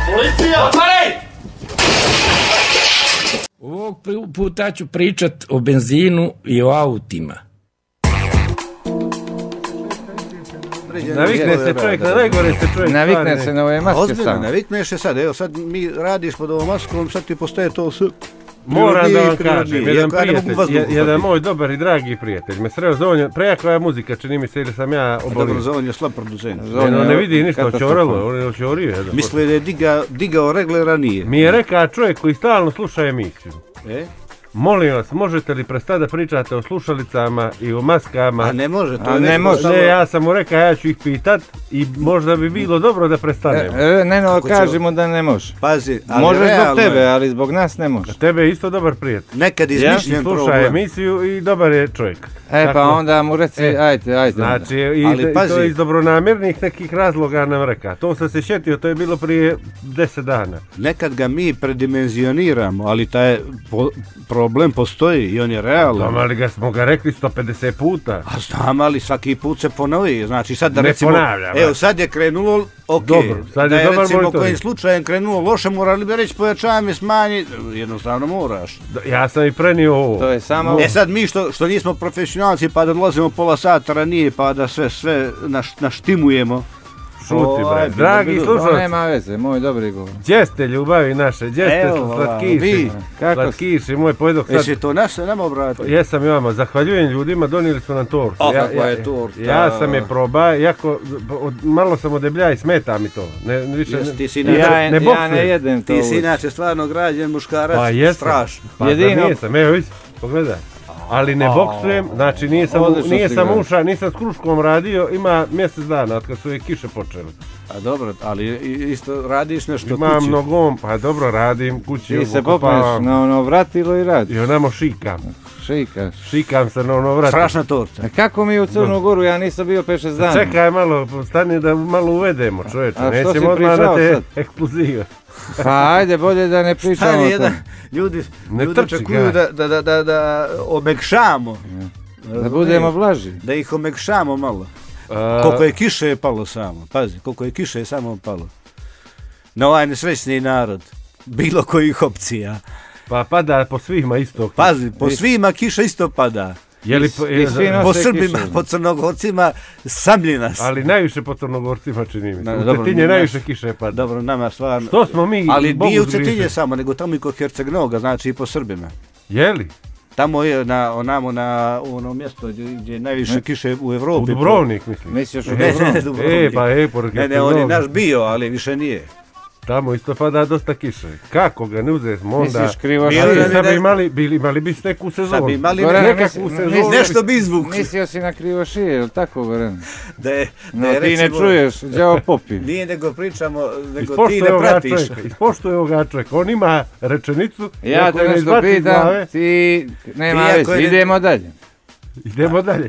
Policija! Otvaraj! Ovog puta ću pričat o benzinu i o autima. Navikne se čovjek, na najgore se čovjek. Navikne se na ove maske. Ozbiljno, navikneš se sad, evo sad mi radiš pod ovom maskom, sad ti postaje to sve. Moram da vam kažem, jedan moj dobar i dragi prijatelj me sreo Zonja, prejaka je muzika, čini mi se ili sam ja obolio. Dobro, Zonja je slab producent. Ne vidi ništa, očoralo, on je očorio. Misle da je digao regle ranije. Mi je rekao čovjek koji stalno sluša emisiju. Molim vas, možete li prestati da pričate o slušalicama i o maskama? A ne može, to je ne može. Ne, ja sam mu rekao, ja ću ih pitat i možda bi bilo dobro da prestanemo. Ne, kažemo da ne može. Pazi, ali može zbog tebe, ali zbog nas ne može. Tebe je isto dobar prijatelj. Nekad izmišljen problem. Sluša emisiju i dobar je čovjek. Pa onda mu reci, ajde. Znači, i to iz dobronamjernih nekih razloga nam reka. To sam se šetio, to je bilo prije 10 dana. Nekad ga mi predimenzioniramo, ali taj problem postoji i on je realan. Znam, ali smo ga rekli 150 puta. A znam, ali svaki put se ponovi. Znači sad da ne recimo, ponavljam. Evo sad je krenulo, dobro, sad da je dobar recimo monitoring. kojim slučajem krenulo loše, morali bi reći pojačavam i smanji, jednostavno moraš. Ja sam i prenio ovo. To je samo... sad mi što nismo profesionalci pa da dolazimo pola sata ranije pa da sve naštimujemo. Šuti bre, dragi slušalci. Nema veze, moj dobri govor. Gdje ste ljubavi naše, gdje ste slatkiši? Slatkiši, moj pojedok sad... Jesi to nama obratili? Jesam i vama, zahvaljujem ljudima, donijeli su nam tortu. Kakva je torta? Ja sam je probao, malo sam odebljaj i smeta mi to. Ja ne jedem to. Ti si inače stvarno građen muškarac, strašno. Jedino. Nisam, evo vidi, pogledaj. Ali ne boksujem, znači nisam s kruškom radio, ima mjesec dana od kad su je kiše počele. A dobro, ali isto radiš nešto kući. Imam nogom, pa dobro radim kući. Ti se popneš na ono vratilo i radiš. I onamo šikam. Šikam se na ono vratilo. Strašna torta. Kako mi u Crnu Goru, ja nisam bio 5-6 dana. Čekaj malo, stani da malo uvedemo čovječe, nećemo odmah na te eksplozive. Pa ajde, bolje da ne pričamo o tom. Ljudi očekuju da omekšamo. Da budemo blaži. Da ih omekšamo malo. Koliko je kiše je palo samo. Pazi, koliko je kiše je samo palo. Na ovaj nesrećni narod. Bilo kojih opcija. Pa pada po svima isto. Pazi, po svima kiša isto pada. Po Srbima, po Crnogorcima samlji nas. Ali najviše po Crnogorcima čini mi se. U Cetinje najviše kiše pada. Dobro, nama stvarno. Što smo mi ali nije u Cetinje samo, nego tamo i kod Herceg-Noga, znači i po Srbima. Jeli? Tamo je na ono mjesto gdje je najviše kiše u Evropi. U Dubrovnik mislim. Misliš u Dubrovnik? Ne, on je naš bio, ali više nije. Tamo isto pada dosta kiše. Kako ga ne uzesmo onda? Misliš krivo imali bi neku sezonu. Sad bi imali nekakvu sezonu. Nešto bi izvukli. Mislio si na krivo šije, je li tako, Goran? No ti ne čuješ, đavo popi. Nije nego pričamo, nego ti ne pratiš. Ispoštuje ovoga čovjeka, on ima rečenicu. Ja te nešto pitam, ti nema već, idemo dalje. Idemo dalje.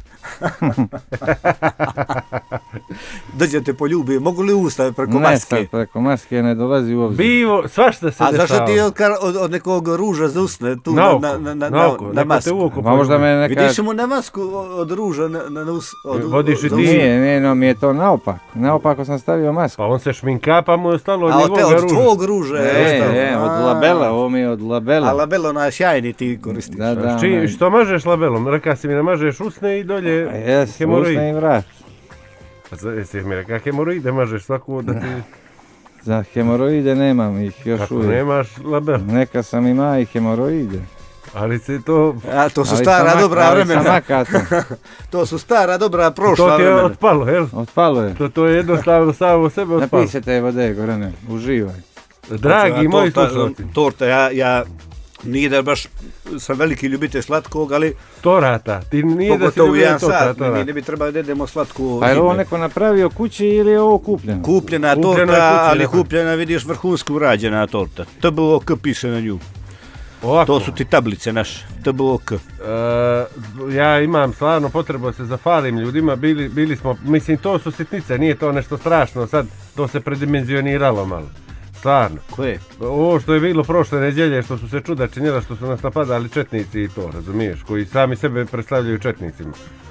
Dođete poljubi, mogu li ustave preko maske? Ne, preko maske ne dolazi u obzir. Bivo, svašta se dešava. A zašto ti od nekog ruža zausne tu na masku? Možda me neka... Vidiš mu na masku od ruža na us... Vodiš i ti? Nije, no mi je to naopako. Naopako sam stavio masku. Pa on se šminka pa mu je ostalo od njegoga ruža. A od tvog ruža je ostalo. Ne, od labela, ovo mi je od labela. A labelo na sjajni ti koristiš. Što mažeš labelom? Reka si mi namažeš usne i dolje hemoroid. Usne i vrat. Jesi mi rekao hemoroide mažeš svaku da ti... Za hemoroide nemam ih još uvijek. Kako nemaš label? Neka sam ima i hemoroide. Ali se to... to su stara dobra vremena. To su stara dobra prošla vremena. To ti je otpalo, jel? Otpalo je. To je jednostavno samo sebe otpalo. Napij se te vode, Gorane, uživaj. Dragi moji slušalci. Torta, ja nije da baš sam veliki ljubitelj slatkog, ali... Torata, ti nije da si ljubitelj torta. Mi ne bi trebali da jedemo slatku... Pa je ovo neko napravio kući ili je ovo kupljeno? Kupljena torta, ali kupljena, vidiš, vrhunsko urađena torta. TBOK piše na nju. To su ti tablice naše, TBOK. Ja imam stvarno potrebu da se zahvalim ljudima, bili smo, mislim to su sitnice, nije to nešto strašno, sad to se predimenzioniralo malo. Stvarno. Koje? Ovo što je bilo prošle nedjelje, što su se čuda činjela, što su nas napadali četnici i to, razumiješ, koji sami sebe predstavljaju četnicima.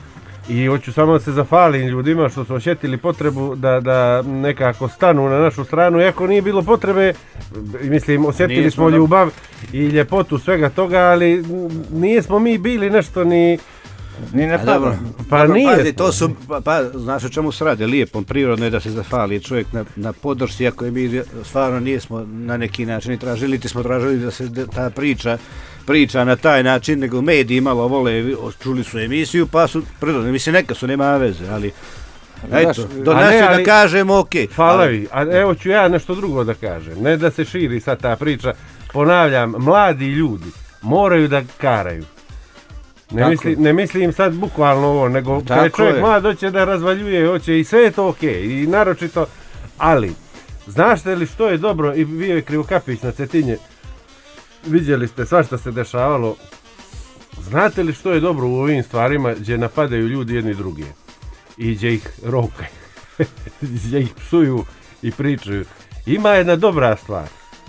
I hoću samo da se zahvalim ljudima što su osjetili potrebu da nekako stanu na našu stranu, iako nije bilo potrebe, mislim, osjetili smo ljubav i ljepotu svega toga, ali nismo mi bili nešto ni dobro. Pa dobro, nije. Pazi, to su, znaš o čemu se radi, lijepo, prirodno je da se zahvali čovjek na podršci, ako je mi stvarno nismo na neki način tražili, smo tražili da se ta priča na taj način, nego mediji malo vole, čuli su emisiju, pa su prirodno, mislim, neka su, nema veze, ali eto, do nas je da kažemo okej. Hvala vi, a evo ću ja nešto drugo da kažem, ne da se širi sad ta priča, ponavljam, mladi ljudi moraju da karaju. Ne mislim sad bukvalno ovo, nego kada čovjek mlad hoće da razvaljuje, hoće i sve je to okej, i naročito, ali, znaš li što je dobro, i bio je Krivokapić na Cetinje, vidjeli ste svašta se dešavalo, znate li što je dobro u ovim stvarima gdje napadaju ljudi jedni drugi i gdje ih rokaju, gdje ih psuju i pričaju, ima jedna dobra stvar.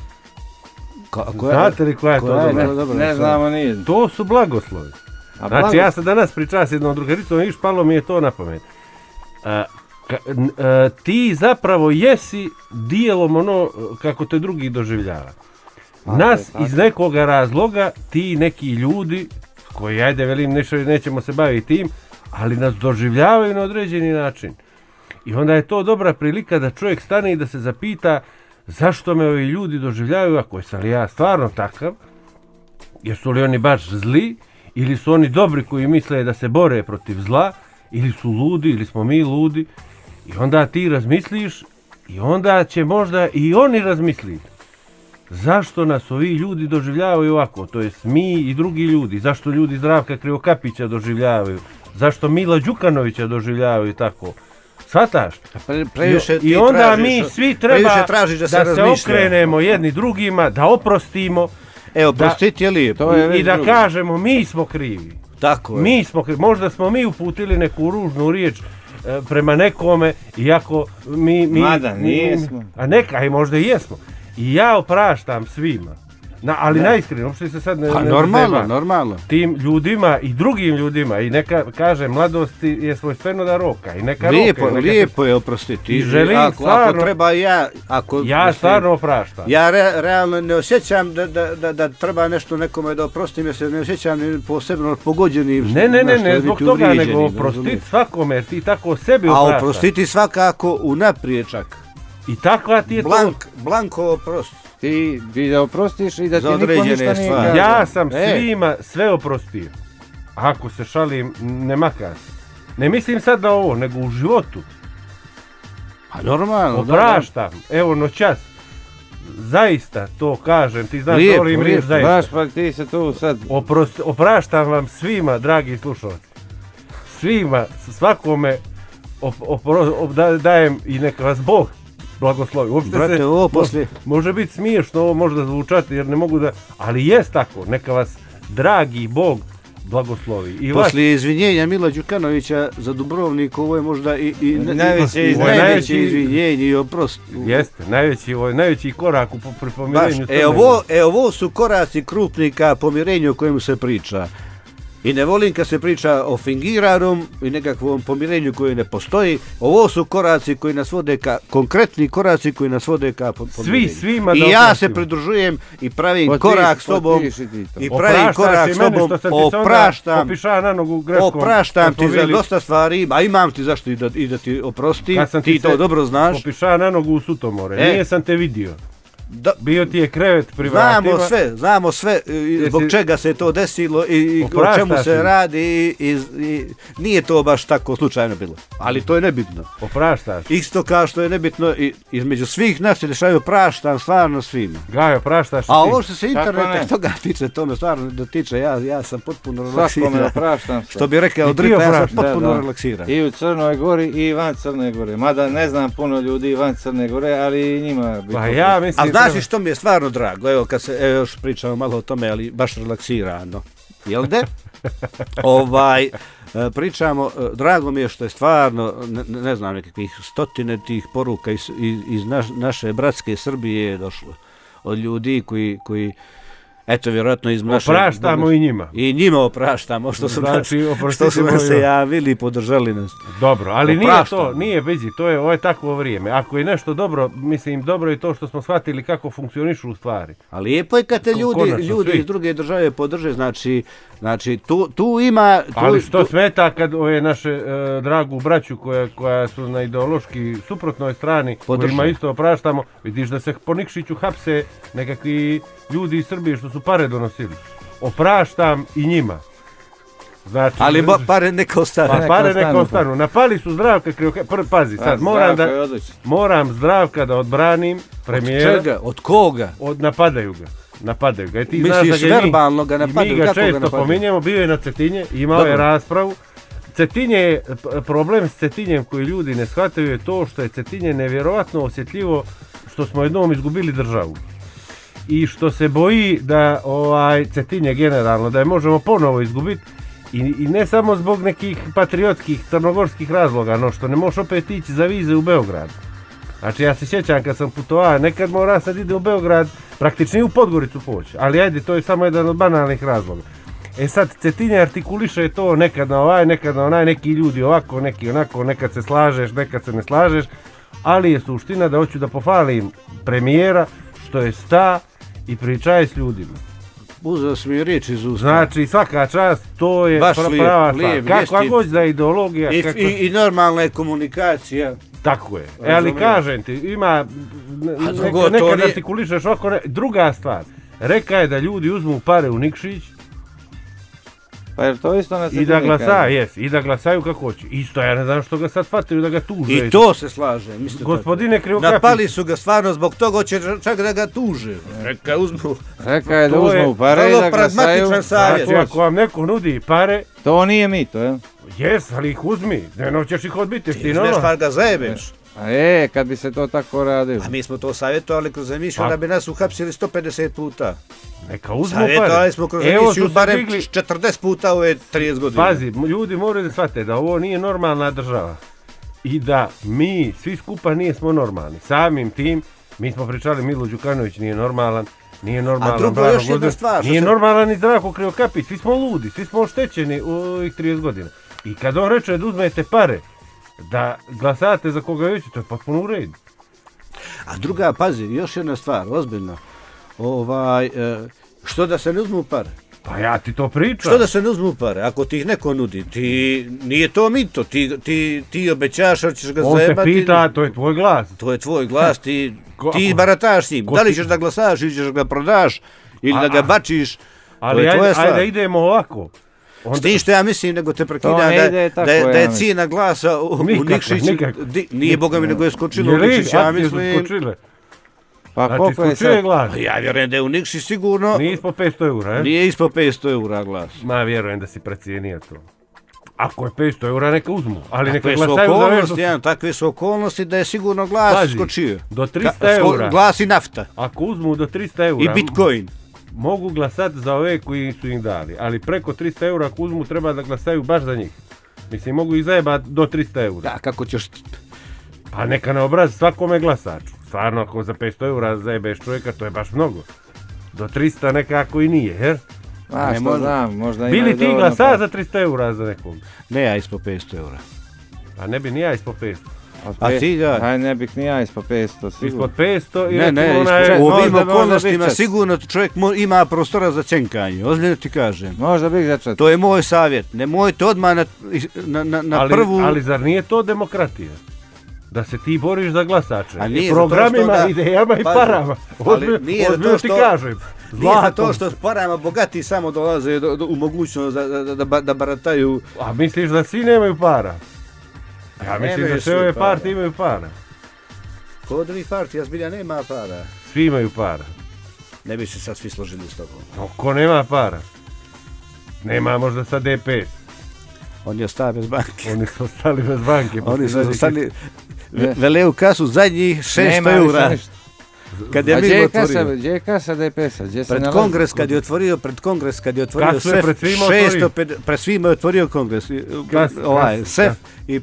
Znate li koja je to dobra? Ne znamo nije. To su blagoslovi. Znači ja sam danas pričao s jednom drugaricom i palo mi je to na pamet. Ti zapravo jesi dijelom ono kako te drugi doživljava. Nas iz nekoga razloga ti neki ljudi koji, ajde velim, nećemo se baviti tim, ali nas doživljavaju na određeni način. I onda je to dobra prilika da čovjek stane i da se zapita zašto me ovi ljudi doživljavaju, ako sam li ja stvarno takav, jesu li oni baš zli, ili su oni dobri koji misle da se bore protiv zla, ili su ludi, ili smo mi ludi. I onda ti razmisliš i onda će možda i oni razmisliti. Zašto nas ovi ljudi doživljavaju ovako, to jest mi i drugi ljudi, zašto ljudi Zdravka Krivokapića doživljavaju, zašto Mila Đukanovića doživljavaju tako. Shvataš? I onda mi svi treba da se okrenemo jedni drugima, da oprostimo. Evo, prostiti je lijepo. I da kažemo, mi smo krivi. Tako je. Mi smo krivi. Možda smo mi uputili neku ružnu riječ prema nekome, iako mi... Mada, nijesmo. A neka, i možda i jesmo. I ja opraštam svima. Ali najiskreno, uopšte se sad ne normalno. Tim ljudima i drugim ljudima, i neka, kaže, mladost je svojstveno da roka, i neka lijepo je oprostiti. I želim stvarno, ako treba ja stvarno opraštam. Ja realno ne osjećam da treba nešto nekome da oprostim, jer se ne osjećam posebno pogođenim. Ne, zbog toga, nego oprostiti svakome, jer ti tako sebi opraštaš. A oprostiti svakako unaprijed čak. I takva ti je Blanko oprost. Ti da oprostiš i da ti niko ništa nije kaže. Ja sam svima sve oprostio. Ako se šalim, ne maka se. Ne mislim sad na ovo, nego u životu. Pa normalno. Opraštam. Evo noćas. Zaista to kažem. Ti znaš da volim riječ zaista. Baš pa ti se tu sad... Opraštam vam svima, dragi slušalci. Svima, svakome dajem i neka vas Bog blagoslovi. Uopšte može biti smiješno, ovo može da zvučati jer ne mogu da, ali jest tako, neka vas dragi Bog blagoslovi. Poslije izvinjenja Mila Đukanovića za Dubrovnik, ovo je možda i najveće izvinjenje i oprost. Jeste, najveći korak u pomirenju. Ovo su koraci krupni ka pomirenju o kojemu se priča. I ne volim kad se priča o fingiranom i nekakvom pomirenju koji ne postoji. Ovo su koraci koji nas vode konkretni koraci koji nas vode ka pomirenju. Svima i ja se pridružujem i pravim korak s tobom. I pravim korak s tobom. Opraštam ti za dosta stvari, a imam ti zašto i da ti oprostim. Ti to dobro znaš. Popiša na nogu u Sutomore. Nije sam te vidio. Bio ti je krevet pri vratima. Znamo sve zbog čega se to desilo i o čemu se radi i nije to baš tako slučajno bilo. Ali to je nebitno. Opraštaš. Isto kao što je nebitno i između svih nas se dešavaju, praštam stvarno svima. Gajo, praštaš. A ovo što se interneta toga tiče, to me stvarno dotiče, ja sam potpuno relaksiran. Svakome opraštam. Što bi rekao Dripa, ja sam potpuno relaksiran. I u Crnoj Gori i van Crne Gore. Mada ne znam puno ljudi van Crne Gore, ali njima bi... Pa ja mislim... Znaš što mi je stvarno drago, evo kad se još pričamo malo o tome, ali baš relaksirano, jel de? Pričamo, drago mi je što je stvarno, ne znam, nekakvih stotine tih poruka iz naše bratske Srbije je došlo. Od ljudi koji Eto, vjerojatno iz naše... Opraštamo i njima. I njima opraštamo, što su nam se javili i podržali nas. Dobro, ali nije vezi, ovo je takvo vrijeme. Ako je nešto dobro, mislim, dobro je to što smo shvatili kako funkcionišu u stvari. A lijepo je kad te ljudi iz druge države podrže, znači tu ima... Ali što smeta kad ove naše dragu braću koja su na ideološki suprotnoj strani, kojima isto opraštamo, vidiš da se po Nikšiću hapse nekakvi ljudi iz Srbije što su pare donosili. Opraštam i njima. Znači, ali pare neka ostanu. Pare neka ostanu. Napali su Zdravka Krivokapića. Pazi, sad moram Zdravka da odbranim premijera. Od čega? Od koga? Napadaju ga. I ti misliš verbalno ga napadaju? Mi ga često pominjemo, bio je na Cetinje, imao je raspravu. Problem s Cetinjem koji ljudi ne shvataju je to što je Cetinje nevjerovatno osjetljivo što smo jednom izgubili državu. I što se boji da Cetinje generalno, da je možemo ponovo izgubiti i ne samo zbog nekih patriotskih crnogorskih razloga, no što ne možeš opet ići za vize u Beograd. Znači ja se sjećam kad sam putovao, nekad mora sad ide u Beograd, praktično i u Podgoricu poći, ali ajde, to je samo jedan od banalnih razloga. Sad Cetinje artikuliše to nekad na ovaj, nekad na onaj, neki ljudi ovako, neki onako, nekad se slažeš, nekad se ne slažeš, ali je suština da hoću da pohvalim premijera što je sta i pričaje s ljudima. Uzeo sam i riječ iz usta. Znači svaka čast, to je prava stvar. Kakva god da je ideologija. I normalna je komunikacija. Tako je. Ali kažem ti, ima nekad artikulišeš ovako, druga stvar. Reka je da ljudi uzmu pare u Nikšić. Pa jer to isto na i da glasaju kako hoće. Isto, ja ne znam što ga sad shvataju da ga tuže. I to se slaže. Gospodine Krivokapić. Napali su ga stvarno zbog toga, hoće čak da ga tuže. Reka je da uzmu pare i da glasaju. Znači, ako vam neko nudi pare... To nije mito, jel? Jes, ali ih uzmi. Ne ćeš ih odbiti. Ti znaš par ga zajebeš. Kad bi se to tako radilo. A mi smo to savjetovali kroz emisiju da bi nas uhapsili 150 puta. Neka uzmu savjetovali smo kroz emisiju barem 40 puta u 30 godina. Pazi, ljudi moraju da shvate da ovo nije normalna država. I da mi svi skupa nismo normalni. Samim tim, mi smo pričali Milo Đukanović nije normalan. Nije normalan. A drugo još jedna stvar. Nije normalan ni Zdravko Krivokapić. Svi smo ludi, svi smo oštećeni u ovih 30 godina. I kad on reče da uzmete pare, da glasate za koga već, to je potpuno u redu. A druga, pazi, još jedna stvar, ozbiljno. Što da se ne uzmu pare? Pa ja ti to pričam. Što da se ne uzmu pare? Ako ti ih neko nudi, nije to mito, ti obećaš, ali ćeš ga zajebati. On te pita, to je tvoj glas. To je tvoj glas, ti barataš s njim. Da li ćeš da glasaš ili ćeš ga prodaš ili da ga bačiš, to je tvoja stvar. Ajde idemo ovako. S tim što ja mislim, nego te prekidam da je cijena glasa u Nikšiću, nije boga mi nego je skočilo u Nikšiću, ja mislim. Pa koliko je sad? Ja vjerujem da je u Nikšić sigurno... Nije ispod 500 eura, Nije ispod 500 eura glas. Ma vjerujem da si precijenio to. Ako je 500 eura neka uzmu, ali neka glasaju za nešto... Takve su okolnosti da je sigurno glas skočio. Do 300 eura. Glas i nafta. Ako uzmu do 300 eura... I bitcoin. Mogu glasati za ove koji su im dali, ali preko 300 eura ako uzmu treba da glasaju baš za njih. Mislim, mogu ih zajebati do 300 eura. Da, kako ćeš... Pa neka na obraz svakome glasaču. Stvarno, ako za 500 eura zajebeš čovjeka, to je baš mnogo. Do 300 nekako i nije, jer? A, što znam, možda imaju dovoljno... Bili ti glasa za 300 eura za nekog? Ne, ja ispod 500 eura. Pa ne bi ni ja ispod 500. A ti da? Aj, ne bih ni ja ispod 500, sigurno. Ispod 500 i u ovim okolnostima sigurno čovjek ima prostora za cenkanje, ozbiljno ti kažem. Možda bih začet. To je moj savjet, nemojte odmah na prvu... Ali zar nije to demokratija? Da se ti boriš za glasače, i programima, idejama i parama. Ozbiljno ti kažem. Nije za to što parama bogati samo dolaze u mogućnost da barataju... A misliš da svi nemaju para? Ja mislim da sve ove partije imaju para. Kod ovih partija zbilja nema para. Svi imaju para. Ne bi se sad svi složili s tobom. No, ko nema para? Nema možda sad DPS. Oni je ostali bez banke. Oni su ostali bez banke. Oni su ostali... Vele u kasu zadnjih 600 eura. Kad je A gdje Milo je kasa, otvorio. gdje je kasa DPS-a? Gdje se Pred nalazi? kongres kad je otvorio Kasu je sef, pred svima otvorio. pred svima je otvorio kongres, Kasu. sef i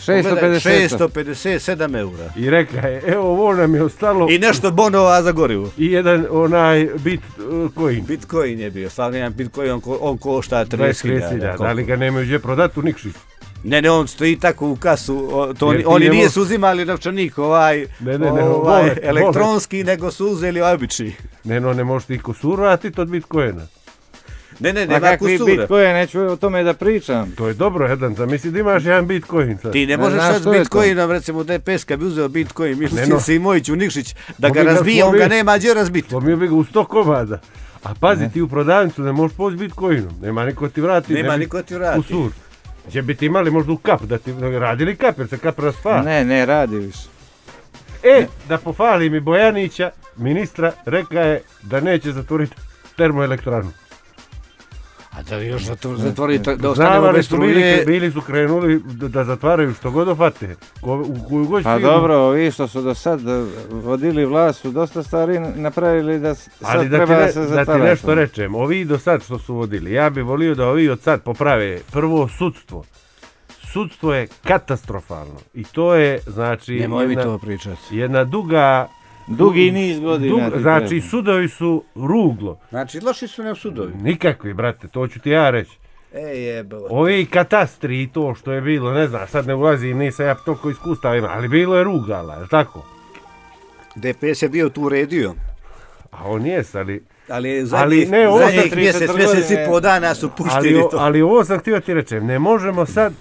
657 eura. I reka je, evo ovo nam je ostalo I nešto bonova za gorivo. i jedan onaj Bitcoin. Bitcoin je bio, stvarno jedan Bitcoin, on košta 30.000, 30.000. da li ga nemaju gdje prodati u Nikšiću? Ne, on stoji tako u kasu, Jer ti oni ne nisu uzimali novčanik wallet. elektronski, nego su uzeli obični. Ne možeš ti kusurati od Bitcoina. Ne, Ma nema kakvi kusura. Bitcoin, neću o tome da pričam. To je dobro, jedan, zamisli da imaš jedan Bitcoin sad. Ti ne Ne možeš znaš sad što je to? Bitcoinom, recimo DPS kad bi uzeo Bitcoin, Ne, Mišlić no. Simović u Nikšić, da ga Slomio ga, razbije, on ga slomio. nema gdje razbiti. Slomio bi ga u 100 komada. A pazi, ti u prodavnicu ne možeš poći Bitcoinom. Nema niko ti vrati. Nema ne bi niko ti vrati. Kusur. Će bi ti imali možda u kap, da ti radili kap, jer se kap raspa. Ne radi više. Da pohvalim i Bojanića, ministra, reka je da neće zatvoriti termoelektranu. A da još zatvori, da ostanemo Znavali bez su struje. bili su krenuli da zatvaraju što god ofate. U koju god Pa firmu. dobro, ovi što su do sad vodili vlast su dosta stvari napravili da Ali sad da treba ti, da se da ti zatvara. nešto rečem, ovi do sad što su vodili, ja bih volio da ovi od sad poprave prvo sudstvo. Sudstvo je katastrofalno i to je, znači, Nemoj mi to pričati. jedna duga... Dugi niz godina. ti znači, treba. sudovi su ruglo. Znači, loši su nam sudovi. Nikakvi, brate, to ću ti ja reći. Jebalo. Ovi katastri i to što je bilo, ne znam, sad ne ulazim, nisam ja toliko iskustava ima, ali bilo je rugala, je li tako? DPS je bio tu uredio. A on jes, ali... Ali ne, ovo zadnjih za 30 mjeseci i po dana su puštili to. Ali ovo sam htio ti rečem, ne možemo sad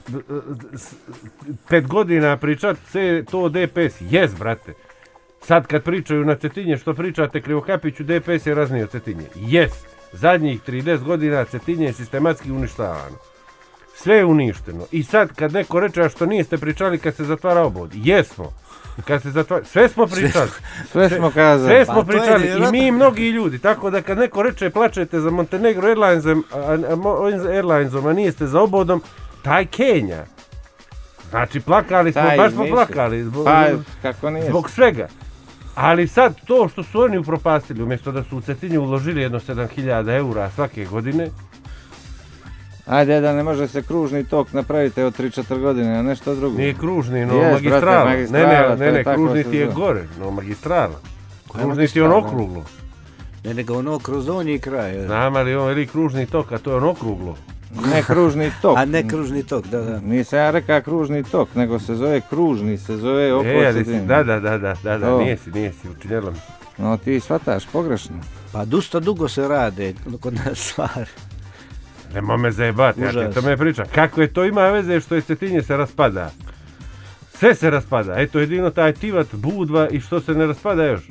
5 godina pričati sve to DPS. Jes, brate. Sad kad pričaju na Cetinje, što pričate Krivokapiću, DPS je raznio Cetinje. Jes. Zadnjih 30 godina Cetinje je sistematski uništavano. Sve je uništeno. I sad kad neko reče, a što niste pričali kad se zatvara obod? Jesmo. Kad se zatvara, sve smo pričali. Sve smo kazali. Sve smo Pa to je pričali i vjerojatno. mi i mnogi ljudi, tako da kad neko reče plačete za Montenegro Airlinesom, a niste za obodom, taj Kenja. Znači plakali smo, Taj baš smo misli. plakali Pa, kako nije. zbog svega. Ali sad to što su oni upropastili, umjesto da su u Cetinju uložili jedno 7.000 eura svake godine, Ajde, da ne može se kružni tok napraviti od 3-4 godine, a nešto drugo. nije kružni, no Jes, magistrala. brate, magistrala, to Ne, je tako kružni se ti je zove. gore, no magistrala. Kružni ti je magistrala? on okruglo. Ne, nego ono kroz donji kraj. Znam, ali on veli kružni tok, a to je on okruglo. Ne kružni tok. A ne kružni tok, da. Nisam ja rekao kružni tok, nego se zove kružni, se zove oko Ali si, Cetinja. da, To. nisi, učinjelo mi se. No ti shvataš pogrešno. Pa dosta dugo se rade kod nas stvari. Nemo me zajebati, ja ti Užas. to me pričam. Kako je to ima veze što je Cetinje se raspada? Sve se raspada, eto jedino taj Tivat, Budva i što se ne raspada još?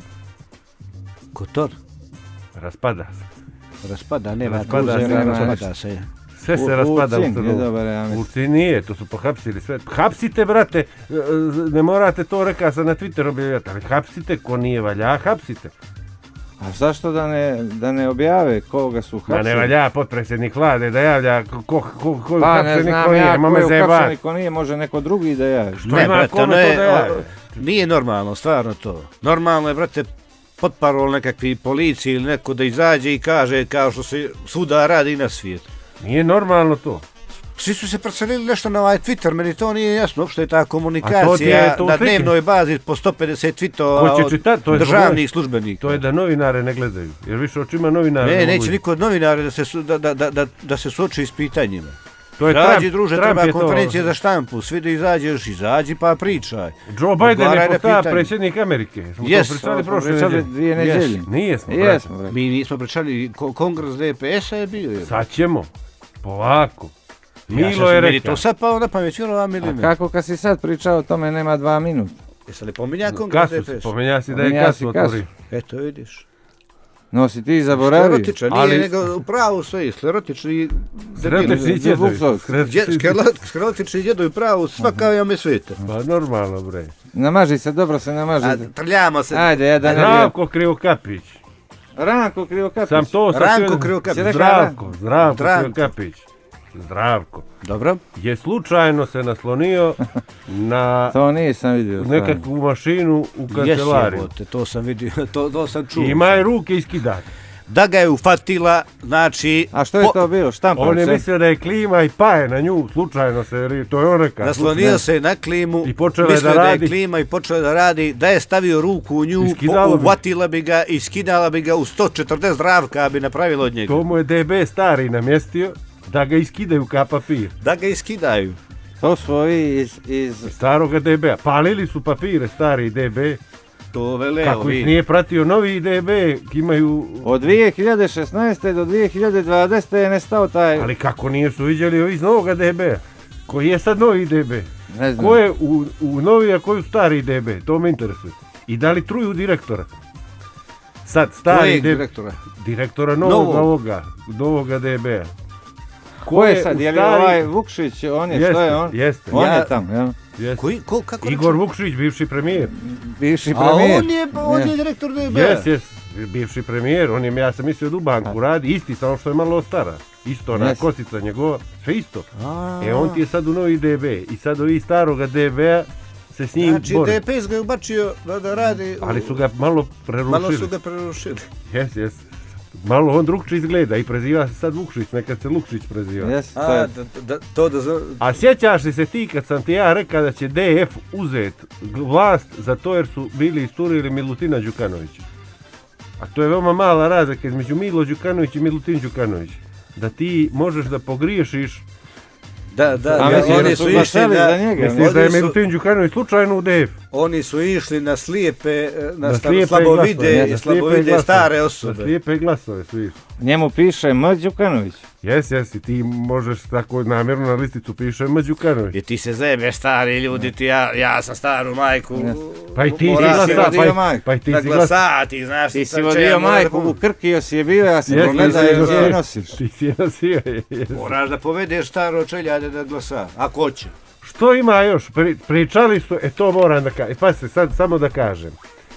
Kotor Raspada se. raspada, nema Raspada se, kruzera, nema raspada se. Sve se raspada u Ulcin je Crnogu. dobar, ja mislim. Ulcin nije, to su pohapsili sve. Hapsite, brate, ne morate to reka sam na Twitter objavljati, ali hapsite, ko nije valja, hapsite. A zašto da ne objave koga su Ma hapsili? ne valja potpredsjednik vlade da javlja koju Pa ne hapseni ko znam nije, ja ma ko me je uhapšen zajebati. i ko nije, može neko drugi da javi. Što ima brate, kome to da javi? nije normalno, stvarno to. Normalno je, brate, potparol nekakvi policiji ili neko da izađe i kaže kao što se svuda radi i na svijetu. Nije normalno to. Svi su se preselili nešto na ovaj Twitter, meni to nije jasno, uopšte je ta A to ti komunikacija je to u na slike. dnevnoj bazi po 150 tweetova Ko će od čitati, to je državnih službenika. To je da novinare ne gledaju, jer više očima novinara Ne, mogu neće vidjeti. niko od novinara da se suoči s pitanjima. To je Izađi, druže, Trump treba je to- konferencije za štampu, svi da izađeš, izađi pa pričaj. Joe Biden Odgovaraj je na postao pitanje. predsjednik Amerike. Smo Yes, to pričali to smo prošle pričali nedjelje. 2 nedjelje. Nijesmo, brate. Jesmo, bre. Mi nismo pričali, kongres DPS-a je bio. je. Sad ćemo. Polako. Milo Ja je meni rekao. to sad pao na pamet, vjerovam ili A ne? kako kad si sad pričao o tome nema 2 minuta? Jesi li pominja kongres Kasu, DPS? spomenja si da je Spomenja kasu si kasu. otvorio. Eto vidiš. No si ti zaboravio. Sklerotičan, Ali- nije nego u pravu sve, sklerotični Sretični debil. djedovi. Vuksov. Sklerotični djedovi pravu, svaka jame sveta. Pa normalno, bre. Namaži se, dobro se namaži. A trljamo se. Ajde, ja da ne vjerujem. Zdravko Krivokapić. Ranko Krivokapić. Sam to sam Ranko htio- Krivokapić. Si rekao Zdravko Zdravko. Krivokapić. Zdravko, Dobro. je slučajno se naslonio na To nisam vidio. nekakvu mašinu u kancelariju. Jesi, to sam vidio, to sam čuo. Ima je ruke iskidane. Da ga je ufatila, znači... A što je to bilo? Štampač? On je mislio da je klima i paje na nju, slučajno se, to je on rekao. Naslonio se na klimu, I počeo je mislio da da je radi. klima i počeo da radi, da je stavio ruku u nju, uvatila bi ga i skidala bi ga u 140 Zdravka bi napravila od njega. To mu je DB stari namjestio da ga iskidaju ka papir. Da ga iskidaju. To su ovi iz... Staroga DB-a. Palili su papire stari DB. To vele Kako ovi. ih nije pratio novi DB, imaju... Od 2016. do 2020. je nestao taj... Ali kako nije su vidjeli ovi iz novoga DB-a? Koji je sad novi DB? Ne znam. Ko je u novi, a koji u stari DB? To me interesuje. I da li truju direktora? Sad, stari Kojeg DB... direktora? Direktora novoga DB-a. Ko je sad? Je li ovaj Vukšić? On je, što je on? Jeste. On je tamo, jel? Jeste. Kako Igor Vukšić, bivši premijer. Bivši A premijer. on je direktor DB-a. Jes, bivši premijer, ja sam mislio da u banku radi, isti, samo što je malo stara. Isto, ona kosica njegova, sve isto. On ti je sad u novi DB i sad ovi staroga DB-a se s njim znači, bore. DPS ga je ubačio da radi... Ali su ga malo prerušili. Jes. Malo on drugčije izgleda i preziva se sad Vukšić, nekad se Lukšić preziva. A sjećaš li se ti kad sam ti ja rekao da će DF uzet vlast za to jer su bili isturili Milutina Đukanovića? A to je veoma mala razlika između Milo Đukanović i Milutin Đukanović. Da ti možeš da pogriješiš. Oni su išli za njega. Misliš da je Milutin Đukanović slučajno u DF? Oni su išli na slijepe, slabovide stare osobe. Na slijepe glasove su išli. Njemu piše M. Đukanović. Jes, i ti možeš tako namjerno na listicu piše M. Đukanović. I ti se zebeš stari ljudi, ja sam staru majku. Pa i ti si glasa, ti znaš. Ti si vodio majku, u Krkio si je bio, ja sam pogledao i je nosiš. Ti si je nosio. Moraš da povedeš staro čeljade da glasa, ako hoće. Što ima još? Pričali su, to moram da kažem, pa se sad samo da kažem.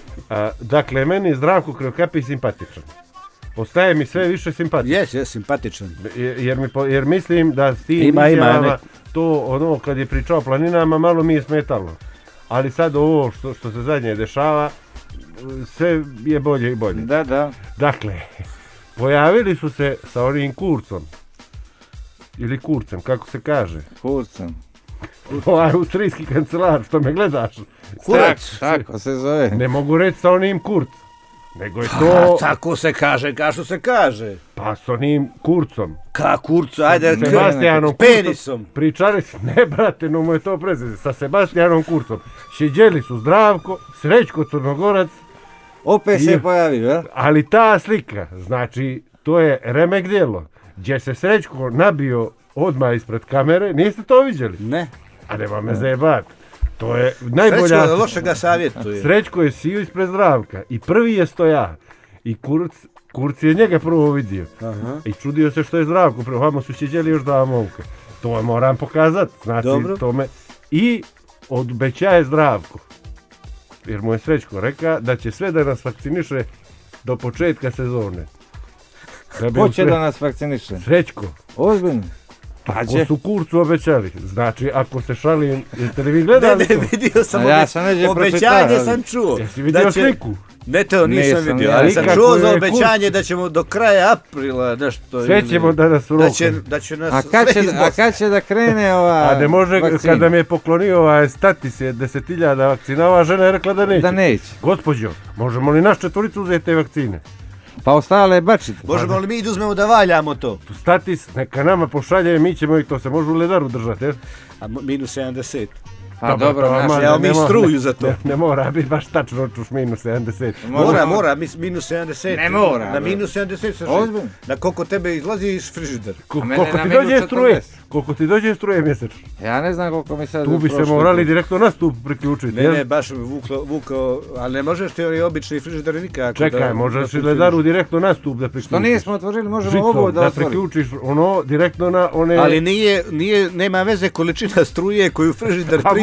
Dakle, meni je Zdravko Krivokapić simpatičan. Postaje mi sve više simpatičan. Jes, simpatičan. Jer mislim da s tim izjavama, to ono kad je pričao o planinama, malo mi je smetalo. Ali sad ovo što se zadnje dešava, sve je bolje i bolje. Da. Dakle, pojavili su se sa onim Kurcom. Ili Kurcem, kako se kaže? Kurcem. Ovaj austrijski kancelar, što me gledaš. Kurac. Tako se zove. Ne mogu reći sa onim Kurc. Nego je to... Tako se kaže, kao što se kaže. Pa s onim Kurcom. Ka Kurcu, ajde, Sebastianom penisom. Pričali su, ne brate, no mu je to prezir, sa Sebastianom Kurcom. Šeđeli su Zdravko, Srećko Crnogorac. Opet se pojavio, ja? Ali ta slika, znači, to je remek djelo, gdje se Srećko nabio odmah ispred kamere, niste to vidjeli? Ne. A nema me zajebat. To je najbolja... Srećko lošega savjetuje. Srećko je sio ispred Zdravka i prvi je stoja. I Kurc je njega prvo vidio. I čudio se što je Zdravko. Vamo su sjeđeli još dva momka. To moram pokazati. Znači, tome. I obećaje Zdravko. Jer mu je Srećko rekao da će sve da nas vakciniše do početka sezone. Ko će da nas vakciniše? Srećko. Ozbiljno. Tako su Kurcu obećali. Znači, ako se šalim, jeste li vi gledali to? Ne, vidio sam obećanje sam čuo. Jesi vidio sliku? Ne, to nisam vidio, ali sam čuo za obećanje da ćemo do kraja aprila nešto... Sve ćemo da nas uroka. Da će nas a kad će da krene ova vakcina? A ne može, vakcina? kada mi je poklonio ovaj statis je 10.000 vakcina, ova žena je rekla da neće. Da neće. Gospođo, možemo li naš četvoricu uzeti te vakcine? Pa ostale bačite. Možemo li mi da uzmemo da valjamo to? Statis, neka nama pošalje, mi ćemo i to se može u ledaru držati, jer? A minus 70. Pa dobro, evo mi struju za to. Ne mora biti baš tačno čuš minus 70. Mora, minus 70. Ne mora. Na minus 70 se ozbiljno. Na koliko tebe izlazi iz frižider. Koliko ti dođe struje mjesečno? Ja ne znam koliko mi sad... Tu bi se morali direktno na stup priključiti. Ne, baš vukao, ali ne možeš ti oni obični frižider nikako. Čekaj, možeš i ledaru direktno na stup da priključiš. Što nismo otvorili, možemo ovo da otvorimo. Da priključiš ono direktno na one... Ali nema veze količina struje koju frižider prima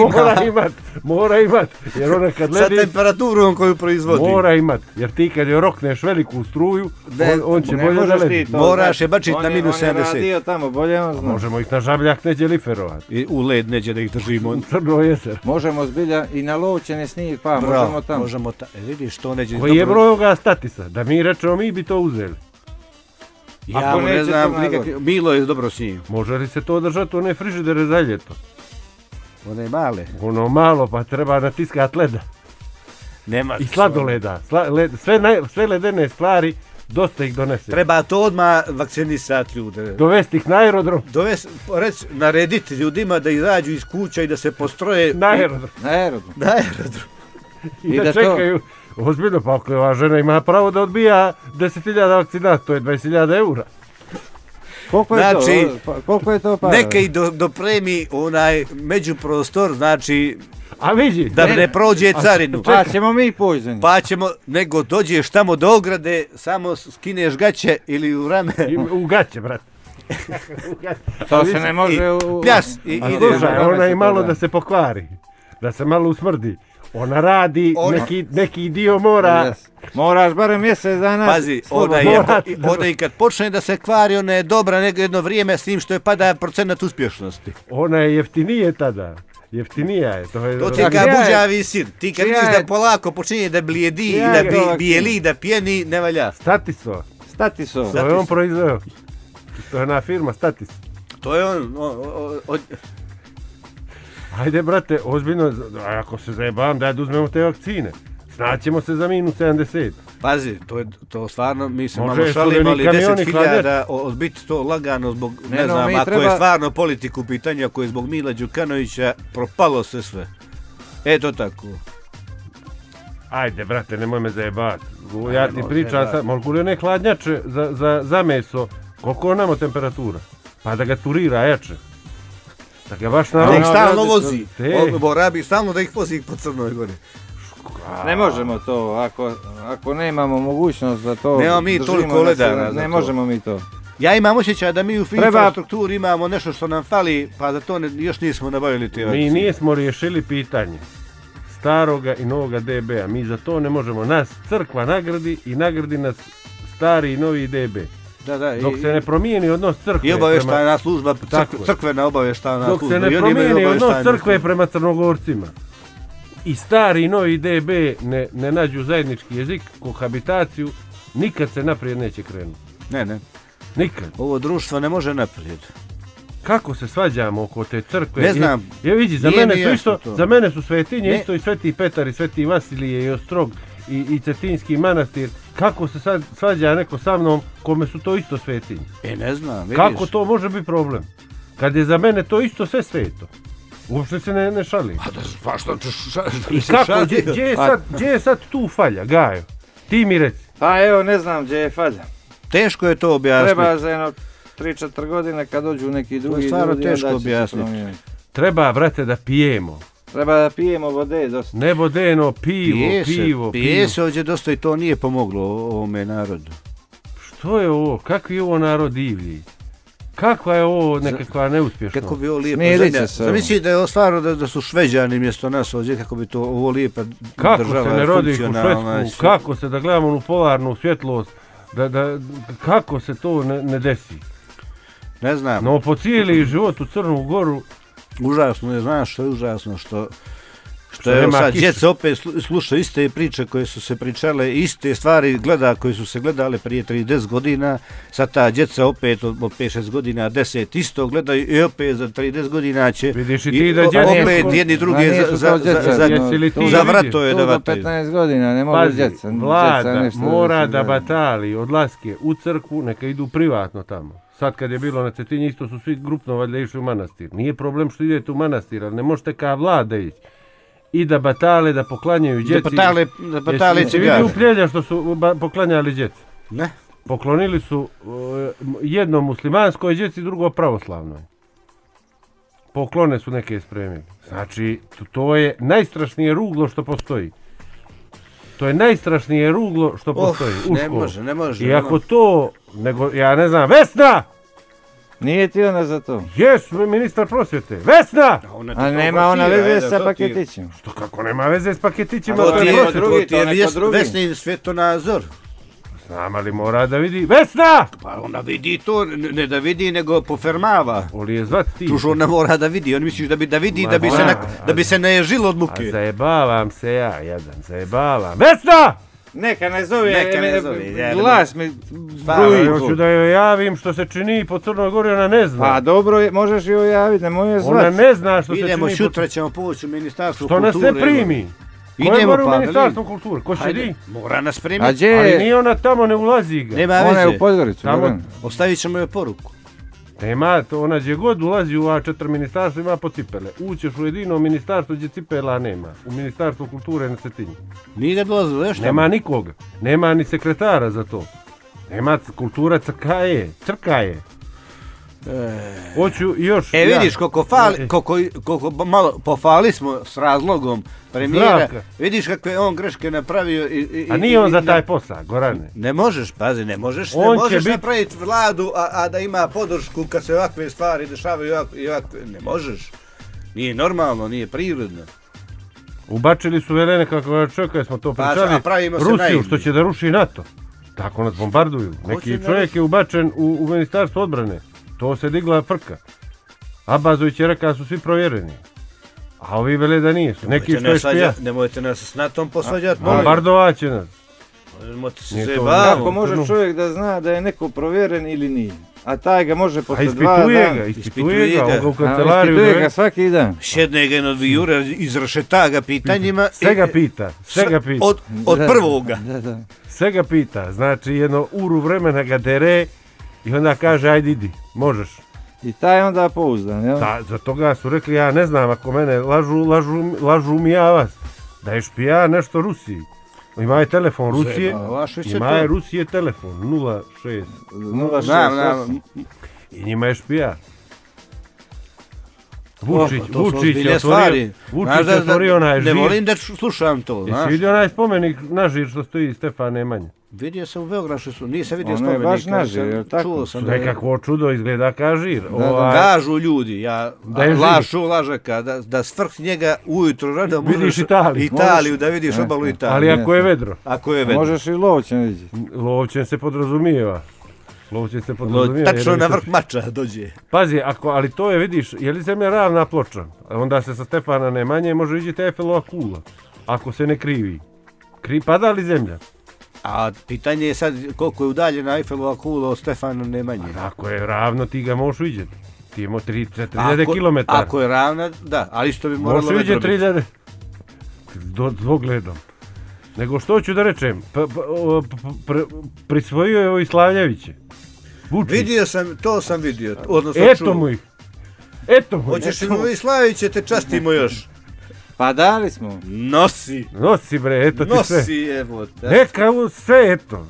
Mora imat, jer ona kad Sa ledi, temperaturom koju proizvodi. mora imat, jer ti kad je rokneš veliku struju, on će Ne bolje da možeš ledi. ti to. Moraš je bačit On na minus On je 70. radio tamo, bolje on zna. Možemo ih na žabljak neđe liferovat. I u led neće da ih držimo. Crno jezer. Možemo zbilja i na lovčane snijeg, pa Bravo, možemo tamo. možemo vidiš to neće. Koji je broj ovoga statisa? Da mi rečemo, mi bi to uzeli. Ja Ako mu ne neće znam, Crna Gora. Milo je dobro s njim. Može li se to održati one frižidere za ljeto? One male. Ono malo, pa treba natiskat leda. Nema. I sladoleda. Sve ledene stvari, dosta ih donese. Treba to odmah vakcinisati ljude. Dovesti ih na aerodrom. Narediti ljudima da izađu iz kuća i da se postroje Na aerodrom. Na aerodrom. na aerodrom. I, I da da to- čekaju. Ozbiljno, pa ako ova žena ima pravo da odbija 10.000 vakcinata, to je 20.000 eura. Koliko je Znači, to? Koliko je to para? Neka i dopremi onaj međuprostor, znači A vidi, da ne prođe carinu. Pa ćemo mi poći za njih. Pa ćemo, nego dođeš tamo do ograde, samo skineš gaće ili u rame. u gaće, brate. To se ne može u... Pljas i A ide. slušaj, Idemo, ona i se malo to da se pokvari, da se malo usmrdi. Ona radi, neki dio mora. Yes. Moraš barem mjesec dana. Pazi, Slobodno ona i kad počne da se kvari, ona je dobra nego jedno vrijeme s tim što je pada procenat uspješnosti. Ona je jeftinije tada. Jeftinija je. To ti A ga gdje je- buđavi sir. Ti kad gdje vidiš je- da polako počinje da blijedi i Gdje da je to bijeli i da pjeni, ne valja. Statiso. Statiso. To je on proizveo. To je ona firma Statis. To je on. Ajde, brate, ozbiljno, ako se zajebavam, daj da uzmemo te vakcine. Snaćemo se za minus 70. Pazi, to stvarno, mi se Može, malo šalimo, ali kamioni 10.000 odbiti to lagano zbog, ne no, znam, mi ako je treba- stvarno politika u pitanju, ako je zbog Mila Đukanovića, propalo se sve. Eto tako. Ajde, brate, nemoj me zajebati. Pa Ja ti pričam sad, mogu li one hladnjače za meso, koliko onamo temperatura? Pa da ga turira jače. Da ga baš Da ih naravno... stalno vozi. Te. Morabi stalno da ih vozi po Crnoj Gori. Ne možemo to, ako nemamo mogućnost da to Nemamo mi držimo toliko na ledana sebe, za ne to. možemo mi to. Ja imam osjećaj da mi u Treba- infrastrukturi imamo nešto što nam fali, pa za to još nismo nabavili te Mi vakcine. nismo riješili pitanje staroga i novoga DB-a. Mi za to ne možemo. Nas crkva nagradi i nagradi nas stari i novi DB. Da, Dok se ne promijeni odnos crkve I obavještajna služba, Tako je. crkvena obavještajna dok služba. se ne i oni imaju promijeni odnos obavještajnu crkve službu. prema Crnogorcima i stari i novi DB ne nađu zajednički jezik, kohabitaciju, nikad se naprijed neće krenuti. Ne. Nikad. Ovo društvo ne može naprijed. Kako se svađamo oko te crkve? Ne znam. Je vidi, za Nije mene mi su jasno isto, to. za mene su svetinje Ne. isto i Sveti Petar i Sveti Vasilije i Ostrog i Cetinski manastir. Kako se sad svađa neko sa mnom kome su to isto svetinje? Ne znam, vidiš. Kako to može biti problem? Kad je za mene to isto sve sveto. Uopšte se ne šali. Pa što I kako, gdje je sad tu falja, Gajo? Ti mi reci. Pa evo, ne znam gdje je falja. Teško je to objasniti. Treba za jedno 3-4 godine kad dođu neki drugi stvarno ljudi, teško onda će se objasniti. promijeniti. Treba, brate, da pijemo. Treba da pijemo vode dosta. Ne vodeno, pivo. Pije se ovdje dosta i to nije pomoglo ovome narodu. Što je ovo? Kakvi je ovo narod divlji? Kakva je ovo nekakva neuspješnost? Kako bi ovo lijepa Smirit zemlja. će se. Zamisli da je ovo stvarno da su Šveđani mjesto nas ovdje, kako bi to ovo lijepa Kako država se ne rodi u funkcionalna. Švedsku? Kako se da gledamo onu polarnu svjetlost? Kako se to ne desi? Ne znam, No po cijeli život u Crnu Goru, užasno je, znaš što je užasno, što Što evo nema sad kiše. djeca opet sluša iste priče koje su se pričale, iste stvari gleda koje su se gledale prije 30 godina, sad ta djeca opet od 5-6 godina, 10 isto gledaju i opet za 30 godina će vidiš i ti da djeca... opet jedni drugi Jesi li ti za vidio? vratove da Tu do vataju. 15 godina, ne mogu Pazi, djeca. vlada mora da batali odlaske u crkvu, neka idu privatno tamo. Sad kad je bilo na Cetinji isto su svi grupno valjda išli u manastir. Nije problem što idete u manastir, ali ne možete kao vlada ići. I da batale, da poklanjaju djeci. Da batale Jesi cigare. vidio u Pljelja što su poklanjali djeci? Ne? Poklonili su jedno muslimanskoj djeci, drugo pravoslavnoj. Poklone su neke spremili. Znači, to je najstrašnije ruglo što postoji. To je najstrašnije ruglo što postoji u školu. Ne može. I ako to, nego, ja ne znam, Vesna! Nije ti ona za to. Jes, ministar prosvjete. Vesna! A nema ona veze sa paketićima. Što kako nema veze s paketićima? To To ti je je, prosvjeta. drugi, to ti je to neko drugi. Vesnin svjetonazor. Znam, ali mora da vidi. Vesna! Pa ona vidi to, ne da vidi, nego pofermava. Oli je zvat ti. Čuš, ona mora da vidi, on misliš da vidi, Ma, da bi se naježilo od A muke. zajebavam se ja, jedan, zajebavam. Vesna! Neka ne zove, Neka ne zove, ja, glas mi Bruji, bruji. hoću da joj javim što se čini po Crnoj Gori, ona ne zna. Pa dobro, možeš joj javiti, nemoj je Ona zvati. ne zna što se Idemo, čini sutra ćemo poći u ministarstvo Što kulture. nas ne primi. Ko je Idemo gore u pa, ministarstvu kulture? Ko Hajde, šedi? mora nas A primiti. gdje Ali je? nije ona tamo, ne ulazi ga. Nema Ona je u veze, Podgoricu. Tamo- Goran. ostavit ćemo joj poruku. Nema, to ona gdje god ulazi u A4 ministarstvo ima po cipele. Ućeš u jedino ministarstvo gdje cipela nema. U ministarstvu kulture na Cetinju. Nije ga dolazilo, još tamo. Nema nikoga. Nema ni sekretara za to. Nema kultura crka je. Hoću još... Vidiš koliko malo pofali smo s razlogom premijera. Zdravka. Vidiš kakve je on greške napravio A nije on za taj posao, Gorane. Ne možeš, pazi, ne možeš On će bit- napraviti vladu, a da ima podršku kad se ovakve stvari dešavaju i ovakve, ne možeš. Nije normalno, nije prirodno. Ubačili su Velene kako čovjeka, smo to Pa, pričali, a pravimo se Rusiju naivni. što će da ruši NATO. Tako nas bombarduju. Ko Neki će da čovjek je ubačen u ministarstvo odbrane. To se digla frka. Abazović je rekao da su svi provjereni. A ovi vele da nisu. Neki što je špija. Nemojte nas s NATO-om posvađati, molim. Bombardovat će nas. Nemojte se Nije to zajebavati. Kako može čovjek da zna da je neko provjeren ili nije? A taj ga može A posle 2 ispituje dana. ga, Ispituje on ga. ga u A, kancelariju ispituje ga dovede. svaki dan. Šedne ga jedno vijure, izrašeta ga pitanjima. Sve ga pita, sve ga pita. Od prvoga. Da. Sve ga pita, znači jedno uru vremena ga dere i onda kaže ajde idi, možeš. I taj onda pouzdan, jel? Da, za toga su rekli ja ne znam ako mene lažu mi ja vas. Da je špija nešto Rusiji. Ima je telefon Rusije, ima je Rusije telefon 06 Znam. i njima je špija. To Vučić su ozbiljne je stvari. Vučić je otvorio onaj Ne žir. volim da slušam to, Jesi znaš. vidio onaj spomenik na žir što stoji Stefan Nemanja? Vidio sam u Beogradu, nisam vidio Ono je spomenika. baš nažir, sam jel tako? Čuo sam da je... Nekakvo čudo izgleda kao žir. Kažu ljudi, Da je lažaka, da svrh njega ujutro rano Vidiš možeš Italiju. da vidiš obalu Ali Italije. ako je vedro, Ako je vedro. Možeš i lovćem vidjeti. lovčen se podrazumijeva. Tačno na vrh mača dođe. Pazi, ali to je, vidiš, je li zemlja ravna ploča? Onda se sa Stefana Nemanje može vidjeti Eiffelova kula. Ako se ne krivi. Pada li zemlja? A pitanje je sad koliko je udaljena Eiffelova kula od Stefana Nemanje. Ako je ravno, ti ga možeš vidjeti. Ti imamo 3000 km. Ako je ravna, da, ali isto bi moralo Možeš vidjeti vedro biti. 3000 dvogledom. Nego što ću da rečem, prisvojio je ovo i Slavljeviće. Vučić. Vidio sam, to sam vidio. Odnosno Eto čuo. mu ih. Eto mu ih. Hoćeš i mu i Slaviće, te častimo još. Pa dali smo. Nosi. Nosi bre, eto ti sve. Nosi, evo. Neka mu sve, eto.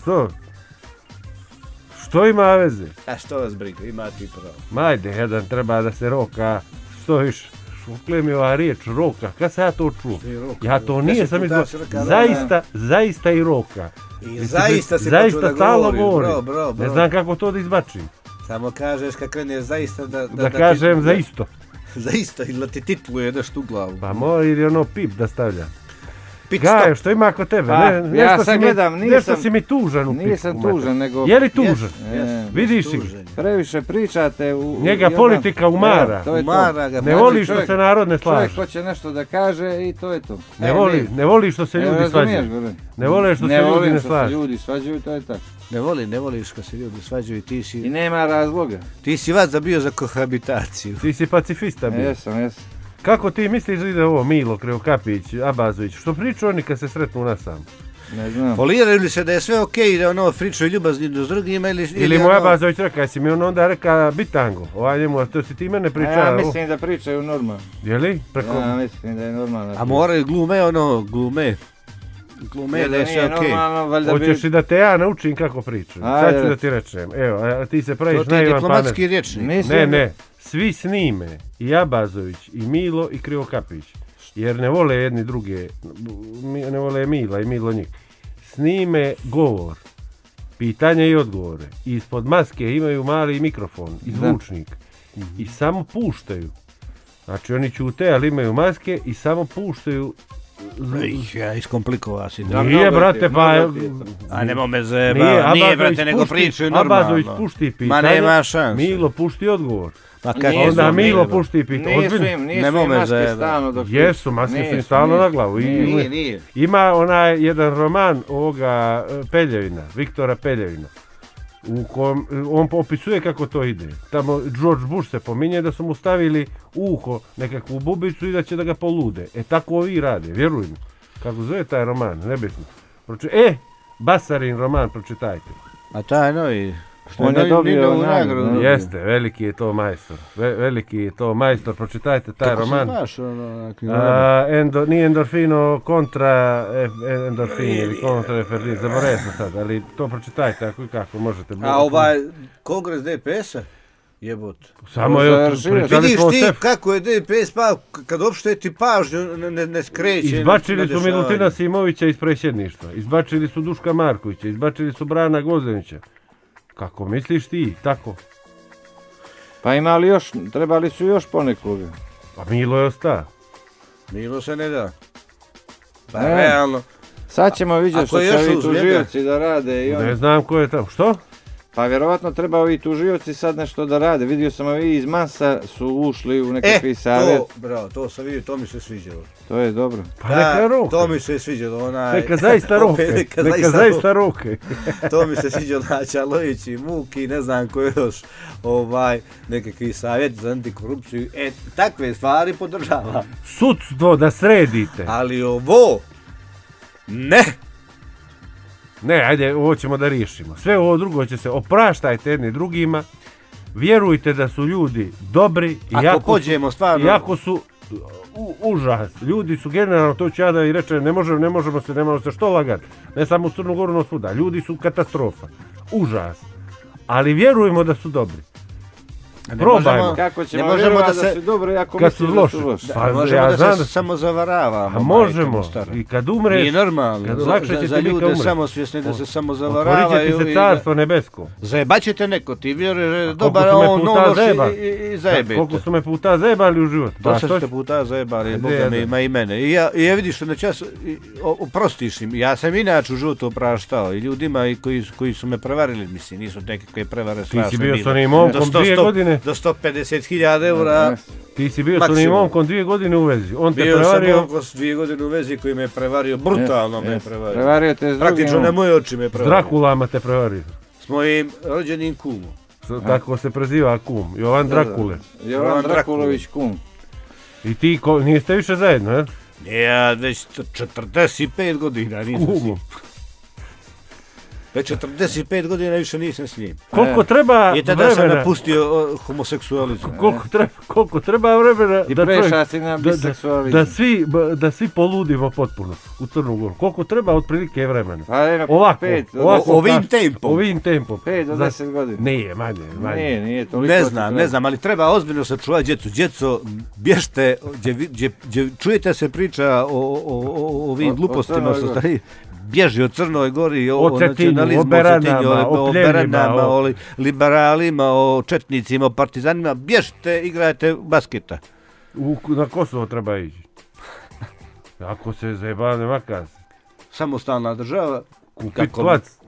Što ima veze? A što vas briga, ima ti pravo. Majde, jedan treba da se roka. Što više? Šukle mi ova riječ, roka. Kad sam ja to čuo? Ja to nije sam izgleda. Zaista i roka. I zaista si Zaista počeo da stalno govoriš, govori. bro. Ne znam kako to da izbačim. Samo kažeš kad kreneš zaista Da kažem za isto. Zaista, ili da ti titluje nešto u glavu. Pa mora ili ono pip da stavlja. Pit Gajo, stop. što ima kod tebe? Pa, ja sad gledam, Nešto si mi tužan u pipu. Nisam tužan, nego... Je li tužan? Yes. Vidiš si? Tužen. Previše pričate u... Njega politika umara. To je to. Umara ga. Ne Znači, voli što se narod ne Čovjek slaže. hoće nešto da kaže i to je to. Ne voli što se ljudi svađaju. Ne vole što se ljudi ne slažu. Ljudi svađaju, to je tako. Ne voliš kad se ljudi svađaju, I nema razloga. ti si vas zabio za kohabitaciju. Ti si pacifista bio. Jesam. Kako ti misliš da ide ovo Milo, Krivokapić, Abazović? Što pričaju oni kad se sretnu nas sam? Ne znam. Foliraju li se da je sve okej, da ono pričaju ljubazni s drugima Ili mu Abazović rekao, jesi mi onda rekao bitango? Ovaj njemu, a to si ti mene pričao. Ja mislim da pričaju normalno. Je li? Ja mislim da je normalno. A moraju glume da je sve okej. Hoćeš i da te ja naučim kako pričam. Ajde, Sad ću da reci. ti rečem. Evo, a ti se praviš To ti je naivan pamet. diplomatski rječnik. Ne. Svi snime. I Abazović, i Milo, i Krivokapić. Jer ne vole jedni druge. Ne vole Mila i Milo njih. Snime govor. pitanja i odgovore. I ispod maske imaju mali mikrofon i zvučnik. I samo puštaju. Znači oni ćute, ali imaju maske i samo puštaju. Ja iskomplikovao si. Nije, brate, pa... A nemo me zajebava. Nije, brate, nego pričaju normalno. Abazović pušti pitanje. Ma nema šanse. Milo pušti odgovor. Pa kako onda Milo pušti pitanje. Nisu im maske stalno dok... Jesu, maske su im stalno na glavu. Nije. Ima onaj jedan roman ovoga Peljevina, Viktora Peljevina, u kom on opisuje kako to ide. Tamo George Bush se pominje da su mu stavili u uho nekakvu bubicu i da će da ga polude. Tako ovi rade, vjerujemo. Kako zove taj roman, nebitno. Basarin roman, pročitajte. A taj novi... On je dobio nagradu. Jeste, veliki je to majstor. Veliki je to majstor, pročitajte taj roman. Kako se znaš Nije endorfino kontra endorfin ili kontra eferdin, zaboravio sam sad, ali to pročitajte ako i kako možete. A ovaj kongres DPS-a? Jebot. Samo je vidiš ti kako je DPS pa kad uopšte ti pažnju ne skreće. Izbačili su Milutina Simovića iz predsjedništva, izbačili su Duška Markovića, izbačili su Brana Gvozdenića. Kako misliš ti, tako? Pa ima li još, trebali su još ponekoga. Pa Milo je ostao. Milo se ne da. Pa realno. Sad ćemo vidjeti što će ovi tužioci da rade. Ne znam ko je tamo, što? Pa vjerovatno treba ovi tužioci sad nešto da rade. Vidio sam ovi iz Mansa su ušli u nekakvi savjet. Bravo, to sam vidio, to mi se sviđalo. To je dobro. Pa neka ruke. To mi se sviđalo, Neka zaista ruke. To mi se sviđalo, Čalović i Muk i ne znam ko još, nekakvi savjet za antikorupciju. Takve stvari podržava. Sudstvo da sredite. Ali ovo, ne. Ne, ajde, ovo ćemo da riješimo. Sve ovo drugo će se, opraštajte jedni drugima, vjerujte da su ljudi dobri, iako su užas. Ljudi su generalno, to ću ja da i rečem, ne možemo se što lagati. Ne samo u Crnu Goru, no svuda. Ljudi su katastrofa. Užas. Ali vjerujemo da su dobri. Probajmo. Kako ćemo vjerovati da su dobri ako misliš da su loši? Pa možemo da se samo zavaravamo. A možemo. I kad umreš, nije normalno. Za ljude samosvjesni da se samo zavaravaju. Otvorit će ti se carstvo nebesko. Zajebat ćete neko, ti vjeruješ dobar, a on loš i zajebete. Koliko su me puta zajebali u život. Dosta ste puta zajebali, Boga mi ima i mene. I ja vidiš što na čas, oprostiš im. Ja sam inače u životu opraštao i ljudima koji su me prevarili, mislim, nisu nekakve prevare strašne. Ti si bio s onim momkom 2 godine. Do 150.000 eura. Ti si bio s onim momkom 2 godine u vezi. On te prevario. Bio sam momkom s 2 godine u vezi koji me prevario, brutalno me prevario. Prevario te s drugim. Praktično na moje oči me prevario. S Drakulama te prevario. S mojim rođenim kumom. Tako se preziva kum, Jovan Drakule. Jovan Drakulović kum. I ti, niste više zajedno, je? Ja već 45 godina nisam s njim. Već 45 godina više nisam s njim. Koliko treba vremena... I tada sam napustio homoseksualizam. Koliko treba vremena da svi poludimo potpuno u Crnu Goru. Koliko treba otprilike vremena? Ovako. Ovim tempom. 5 do 10 godina. Nije, manje. Nije toliko. Ne znam, ali treba ozbiljno sačuvati djecu. Djeco, bježte, gdje čujete se priča o ovim glupostima što stari. Bježi o Crnoj Gori, o nacionalizmu, o Beranama, o liberalima, o četnicima, o partizanima. Bježite, igrajte basketa. Na Kosovo treba ići. Ako se zajeba, nema kazi. Samostalna država. Kupit plac.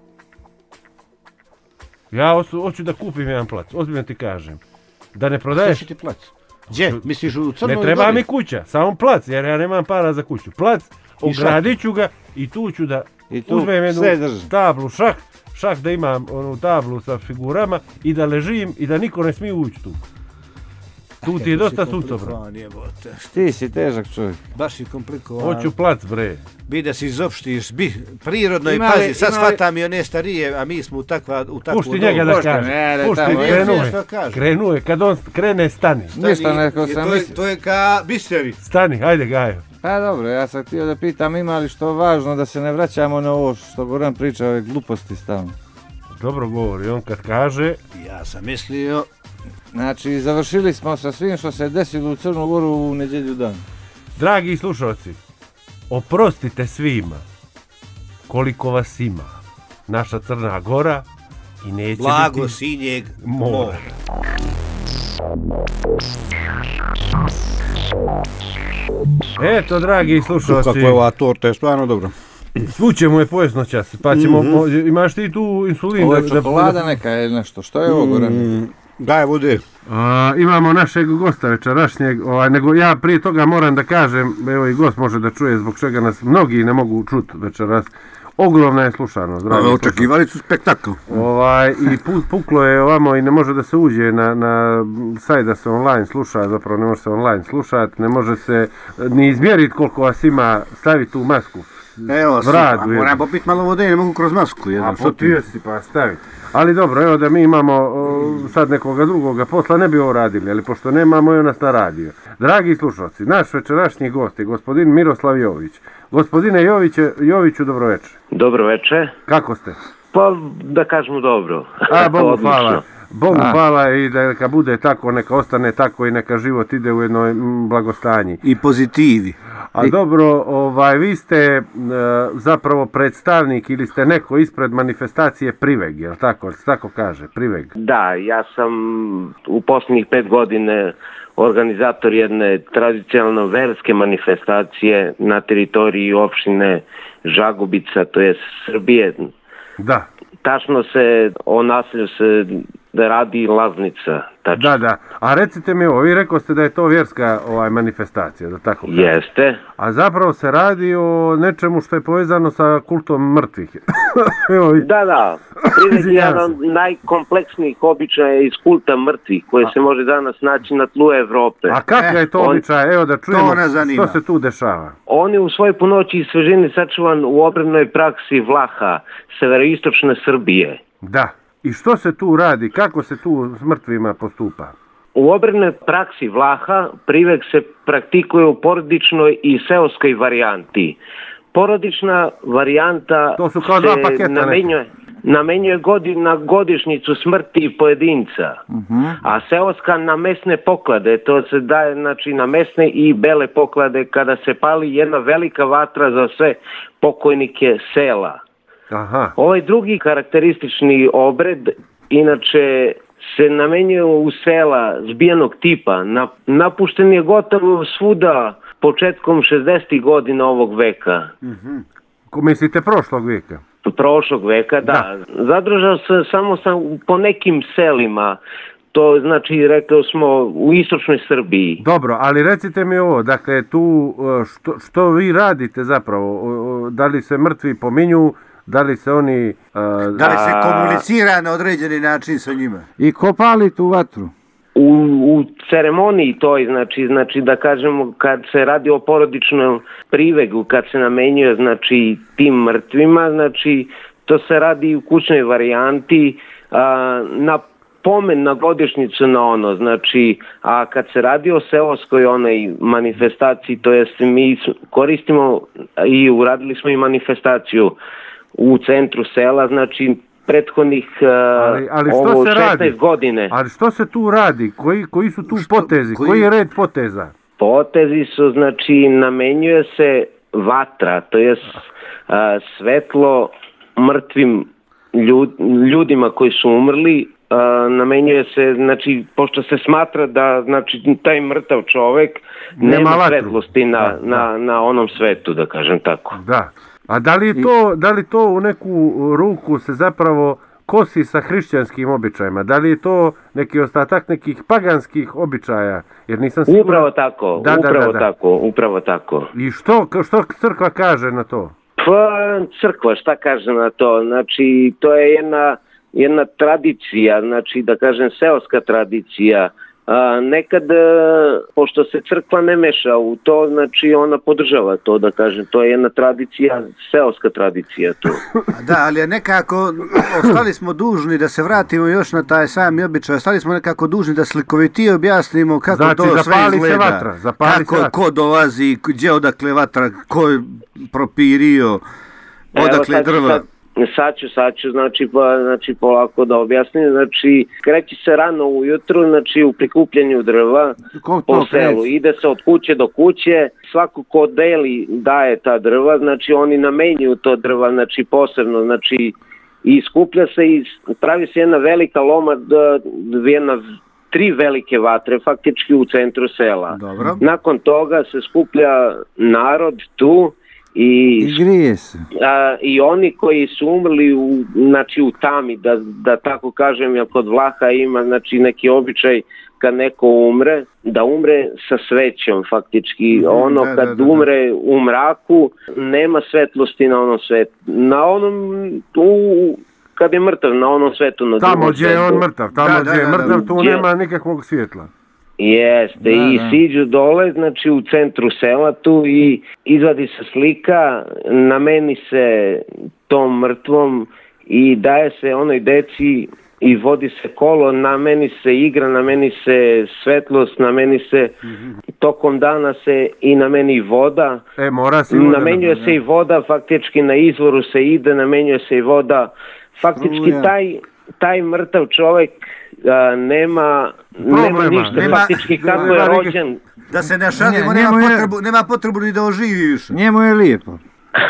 Ja hoću da kupim jedan plac, ozbiljno ti kažem. Da ne prodaješ... Što će ti plac? Gdje? Misliš u Crnoj Gori? Ne treba mi kuća, samo plac, jer ja nemam para za kuću. Plac, ogradit ću ga i tu ću da uzmem jednu tablu, šah da imam onu tablu sa figurama i da ležim i da niko ne smije ući tu. Tu ti je dosta sucobra. Ti si težak čovjek. Baš si komplikovan. Hoću plac, bre. Bi da si izopštiš, prirodno i pazi, sad shvatam i one starije, a mi smo u takvu... Pušti njega da kaže. Krenuje, kad on krene stani. Ništa neko sam mislio. To je ka biseri. Stani, hajde Gajo. Pa dobro, ja sam htio da pitam ima li što važno da se ne vraćamo na ovo što Goran priča, ove gluposti stalno. Dobro govori, on kad kaže... Ja sam mislio... Znači, završili smo sa svim što se desilo u Crnu Goru u nedjelju dan. Dragi slušalci, oprostite svima koliko vas ima. naša Crna Gora i neće Blago biti sinjeg mora. Eto, dragi slušalci, Kako je ova torta, je stvarno dobro. svućemo je pojest noćas, pa ćemo, imaš ti tu insulin? Ovo je čokolada neka je nešto, što je ovo Goran? Daj vode. Imamo našeg gosta večerašnjeg, nego ja prije toga moram da kažem, evo i gost može da čuje zbog čega nas mnogi ne mogu čuti večeras. Ogromna je slušanost, dragi Očekivali su spektakl. I puklo je ovamo i ne može da se uđe na sajt da se online sluša, zapravo ne može se online slušati, ne može se ni izmjeriti koliko vas ima, staviti u masku. Evo, moram popiti malo vode i ne mogu kroz masku. A popio si pa staviti. Ali dobro, evo da mi imamo sad nekoga drugoga posla, ne bi ovo radili, ali pošto nemamo, je nas na radio. Dragi slušalci, naš večerašnji gost je gospodin Miroslav Jović. Gospodine Joviću, dobro večer. Dobro večer. Kako ste? Pa da kažemo dobro. Bogu hvala. Bogu hvala i da neka bude tako, neka ostane tako i neka život ide u jednoj blagostanji. I pozitivi. A dobro, vi ste zapravo predstavnik ili ste neko ispred manifestacije Priveg, je li tako? Se tako kaže, Priveg? Da, ja sam u posljednjih 5 godina organizator jedne tradicionalno verske manifestacije na teritoriji opštine Žagubica, to je Srbije. Da. Tačno se o naselju se radi Laznica. Tačno. Da. A recite mi ovo, vi rekao ste da je to vjerska manifestacija, da tako kažem. Jeste. A zapravo se radi o nečemu što je povezano sa kultom mrtvih. Da. Priveg je jedan od najkompleksnijih običaja iz kulta mrtvih koje se može danas naći na tlu Evrope. A kakav je to običaj? Evo da čujemo što se tu dešava. On je u svojoj punoći i svežini sačuvan u obrednoj praksi Vlaha, severoistočne Srbije. Da. I što se tu radi? Kako se tu s mrtvima postupa? U obrednoj praksi Vlaha Priveg se praktikuje u porodičnoj i seoskoj varijanti. Porodična varijanta to su kao dva paketa namenjuje na godišnjicu smrti pojedinca, a seoska na mesne poklade, to se daje na mesne i bele poklade kada se pali jedna velika vatra za sve pokojnike sela. Aha. Ovaj drugi karakteristični obred inače se namenjuje u sela zbijenog tipa. Napušten je gotovo svuda početkom 60. godina ovog veka. Mislite prošlog vijeka? Prošlog veka, da. Zadržao se samo po nekim selima. To znači, rekao smo, u istočnoj Srbiji. Dobro, ali recite mi ovo, dakle, tu što vi radite zapravo? Da li se mrtvi pominju? Da li se oni... Da li se komunicira na određeni način sa njima? I ko pali tu vatru? U ceremoniji toj, znači da kažemo kad se radi o porodičnom privegu, kad se namenjuje tim mrtvima, to se radi u kućnoj varijanti na pomen na godišnjicu na ono, a kad se radi o seoskoj onoj manifestaciji, to jest mi koristimo i uradili smo i manifestaciju u centru sela, prethodnih ovo 16 godine. Ali što se tu radi? Koji su tu potezi? Koji je red poteza? Potezi su, namenjuje se vatra, to je svetlo mrtvim ljudima koji su umrli, namenjuje se, pošto se smatra da taj mrtav čovek nema svetlosti na onom svetu, da kažem tako. Da. A da li to u neku ruku se zapravo kosi sa hrišćanskim običajima? Da li je to neki ostatak nekih paganskih običaja? Jer nisam siguran... Upravo tako. I što crkva kaže na to? Pa crkva šta kaže na to? To je jedna tradicija, da kažem seoska tradicija. Nekad, pošto se crkva ne meša u to, ona podržava to, da kažem, to je jedna tradicija, seoska tradicija tu. Da, ali nekako ostali smo dužni da se vratimo još na taj sami običaj, ostali smo nekako dužni da slikovitije objasnimo kako to sve izgleda, kako ko dolazi, gdje odakle vatra, ko je propirio, odakle drva. Sad ću, polako da objasnim, kreće se rano ujutru, u prikupljanju drva po selu, ide se od kuće do kuće, svako ko daje ta drva, oni namenjuju to drva, posebno, i skuplja se i pravi se jedna velika loma, jedna 3 velike vatre faktički u centru sela. Dobro. Nakon toga se skuplja narod tu i grije se. I oni koji su umrli znači u tami, da tako kažem, jer kod Vlaha ima znači neki običaj kad neko umre, da umre sa svećom faktički. Kad umre u mraku, nema svetlosti na onom svetu. Na onom, kad je mrtav, na onom svetu. Na tamo gdje je on mrtav, gdje je mrtav, tu nema nikakvog svjetla. Jeste, i siđu dole, znači u centru sela tu i izvadi se slika, nameni se tom mrtvom i daje se onoj deci i vodi se kolo, nameni se igra, nameni se svetlost, nameni se tokom dana se i nameni voda. Mora se namenjuje se i voda, faktički na izvoru se ide, namenjuje se i voda. Faktički taj mrtav čovjek nema ništa, faktički kako je rođen. Da se ne šalimo, nema potrebu ni da oživi više. Njemu je lijepo.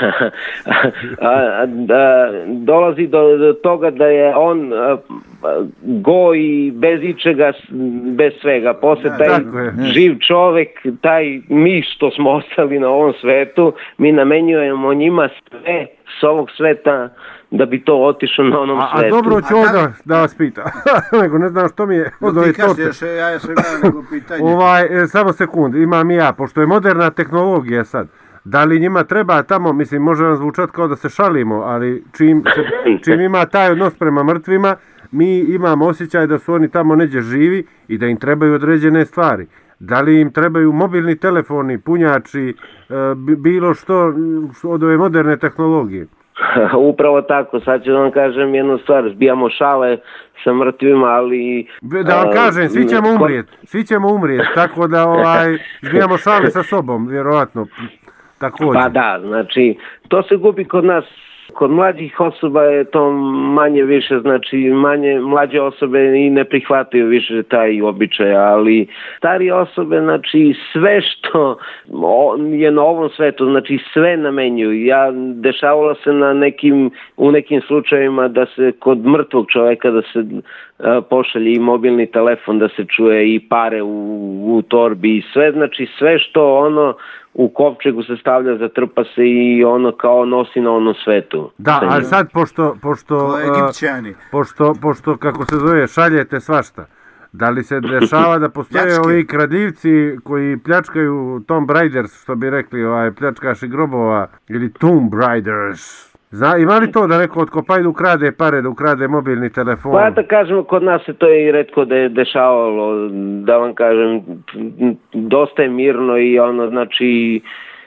Dolazi do toga da je on go i bez ičega, bez svega. Posle taj živ čovjek, taj mi što smo ostali na ovom svetu, mi namenjujemo njima sve s ovog sveta da bi to otišlo na onom svetu. A dobro ću ovdje da vas pita. Nego ne znam što mi je od ove torte. Ja sam imao neko pitanje. Samo sekund, imam i ja, pošto je moderna tehnologija sad. Da li njima treba tamo, mislim, može vam zvučati kao da se šalimo, ali čim ima taj odnos prema mrtvima, mi imamo osjećaj da su oni tamo neđe živi i da im trebaju određene stvari. Da li im trebaju mobilni telefoni, punjači, bilo što od ove moderne tehnologije? Upravo tako, sad ću vam kažem jednu stvar, zbijamo šale sa mrtvima, ali... Da vam kažem, svi ćemo umrijeti, tako da zbijamo šale sa sobom, vjerojatno. Također. Pa da, znači, to se gubi kod nas. Kod mlađih osoba je to manje više, znači mlađe osobe i ne prihvataju više taj običaj, ali starije osobe, znači sve što je na ovom svetu, znači sve namenjuju. Dešavalo se u nekim slučajevima da se kod mrtvog čovjeka da se pošalje i mobilni telefon, da se čuje i pare u torbi i sve, znači sve što u kovčegu se stavlja, zatrpa se i kao nosi na onom svetu. Da, ali sad pošto kako se zove, šaljete svašta, da li se dešava da postoje ovi kradivci koji pljačkaju Tomb Raiders, što bi rekli, pljačkaši grobova, ili Tomb Raiders? Ima li to da neko od kopajdu ukrade pare, da ukrade mobilni telefon? Pa da kažemo, kod nas se to i retko dešavalo, da vam kažem, dosta je mirno i znači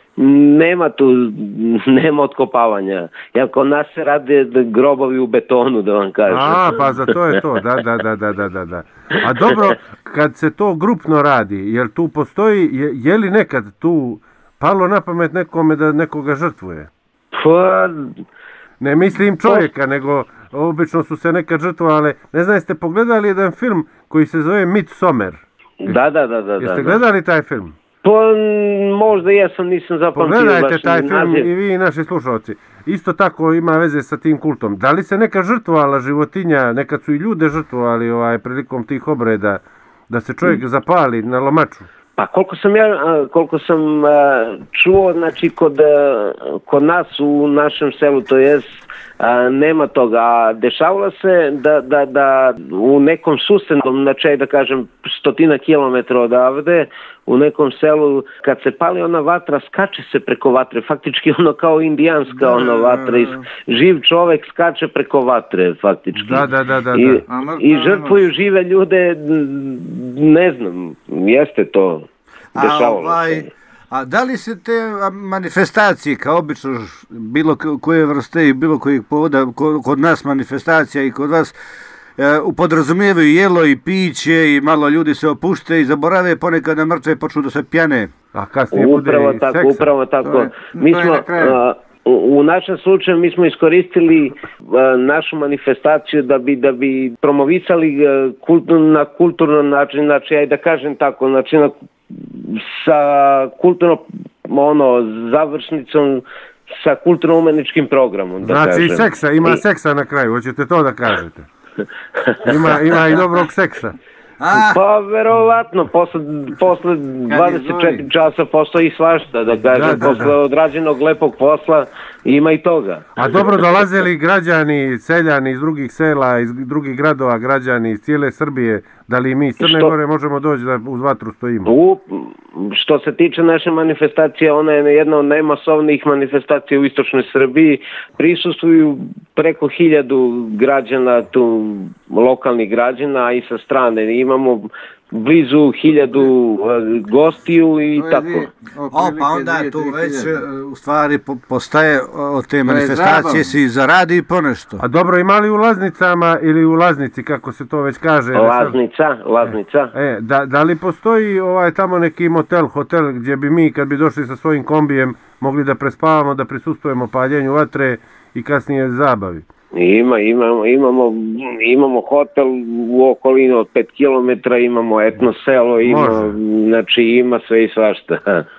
nema otkopavanja. Jer kod nas se rade grobovi u betonu, da vam kažem. Pa za to je to, da. A dobro, kad se to grupno radi, jel tu postoji, je li nekad tu palo na pamet nekome da nekoga žrtvuje? Pa... Ne mislim čovjeka, nego obično su se nekad žrtvovali. Ne znam, jeste pogledali jedan film koji se zove Midsommar? Da. Jeste gledali taj film? Pa možda jesam, nisam zapamtio. Pogledajte taj film i vi i naši slušalci. Isto tako ima veze sa tim kultom. Da li se neka žrtvovala životinja, nekad su i ljude žrtvovali prilikom tih obreda, da se čovjek zapali na lomaču? Pa koliko sam čuo, znači kod nas u našem selu, to jest nema toga. Dešavalo se da u nekom susednom, znači da kažem 100 kilometara odavde, u nekom selu, kad se pali ona vatra, skače se preko vatre, faktički kao indijanska vatra, živ čovjek skače preko vatre, faktički. Da. I žrtvuju žive ljude, ne znam, jeste to. A da li se te manifestacije, kao obično bilo koje vrste i bilo kojeg povoda, kod nas manifestacija i kod vas, podrazumijevaju jelo i piće i malo ljudi se opušte i zaborave ponekad na mrtve počnu da se pjane? A kasnije bude i seksa. Upravo tako. Mi smo... U našem slučaju mi smo iskoristili našu manifestaciju da bi promovisali na kulturno način, znači da kažem tako, znači sa kulturno završnicom sa kulturno-umeničkim programom, da Znači kažem. seksa, ima seksa na kraju, hoćete to da kažete? Ima i dobrog seksa. Pa verovatno, posle 24 časa postoji svašta, da kažem, posle odrađenog lepog posla ima i toga. A dobro, dolaze li građani, seljani iz drugih sela, iz drugih gradova, građani iz cijele Srbije, da li mi iz Crne Gore možemo doći da uz vatru stojimo? Što se tiče naše manifestacije, ona je jedna od najmasovnijih manifestacija u istočnoj Srbiji. Prisustvuju preko 1000 građana, tu lokalnih građana, a i sa strane. Imamo blizu 1000 gostiju i tako. Pa onda tu već u stvari postaje od te manifestacije si zaradi i ponešto. A dobro, ima li u Laznicama ili u Laznici, kako se to već kaže? Laznica. Da li postoji tamo neki hotel gdje bi mi kad bi došli sa svojim kombijem mogli da prespavamo, da prisustvujemo paljenju vatre i kasnije zabavi? Imamo hotel u okolini od 5 km, imamo etno selo, znači ima sve i svašta.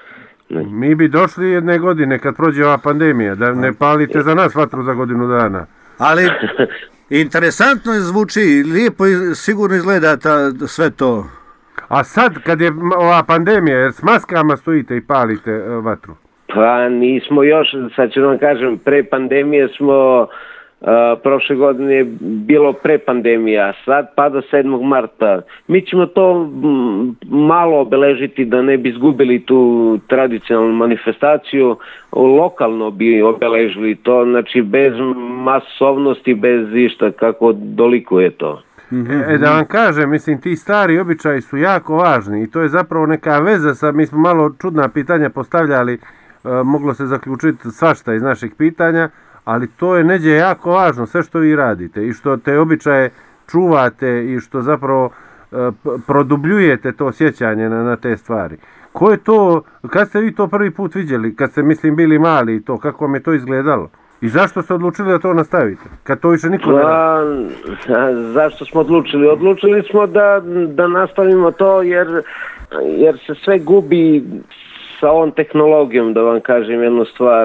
Mi bi došli jedne godine kad prođe ova pandemija, da ne palite za nas vatru za godinu dana. Ali interesantno zvuči, lijepo sigurno izgleda sve to. A sad kad je ova pandemija, jer s maskama stojite i palite vatru? Pa nismo još, sad ću vam kažem, pre pandemije smo... prošle godine je bilo pre pandemija, sad pada 7. marta. Mi ćemo to malo obeležiti da ne bi izgubili tu tradicionalnu manifestaciju, lokalno bi obeležili to, znači bez masovnosti, bez išta, kako dolikuje to. Da vam kažem, mislim, ti stari običaji su jako važni i to je zapravo neka veza sa, mi smo malo čudna pitanja postavljali, moglo se zaključiti svašta iz naših pitanja, ali to je neđe jako važno, sve što vi radite i što te običaje čuvate i što zapravo produbljujete to sjećanje na te stvari. Ko je to, kad ste vi to prvi put vidjeli, kad ste mislim bili mali i to, kako vam je to izgledalo? I zašto ste odlučili da to nastavite? Kad to više niko ne radi? Zašto smo odlučili? Odlučili smo da nastavimo to jer se sve gubi sa ovom tehnologijom, da vam kažem jednu stvar,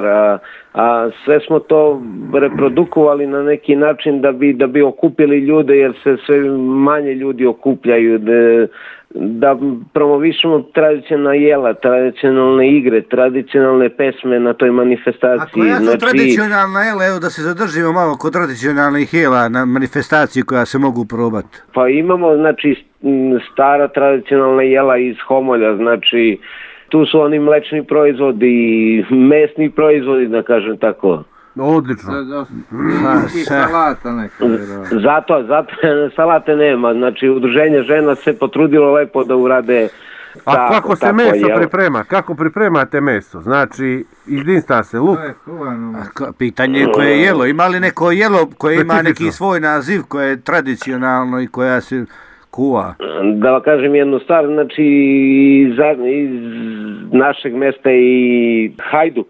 a sve smo to reprodukovali na neki način da bi okupili ljude, jer se sve manje ljudi okupljaju, da promovišemo tradicionalna jela, tradicionalne igre, tradicionalne pesme na toj manifestaciji. A koja su tradicionalna jela, evo da se zadržimo malo kod tradicionalnih jela na manifestaciji koja se mogu probati? Pa imamo, znači, stara tradicionalna jela iz Homolja, znači, tu su oni mlečni proizvodi, mesni proizvodi, da kažem tako. Odlično. I salata neka. Zato salate nema, znači udruženje žena se potrudilo lepo da urade. A kako se meso priprema? Kako pripremate meso? Znači, izdinsta se luk? Pitanje je koje je jelo. Ima li neko jelo koje ima neki svoj naziv, koje je tradicionalno i koja se kuva? Da vam kažem jednu stvar, znači iz našeg mesta i Hajduk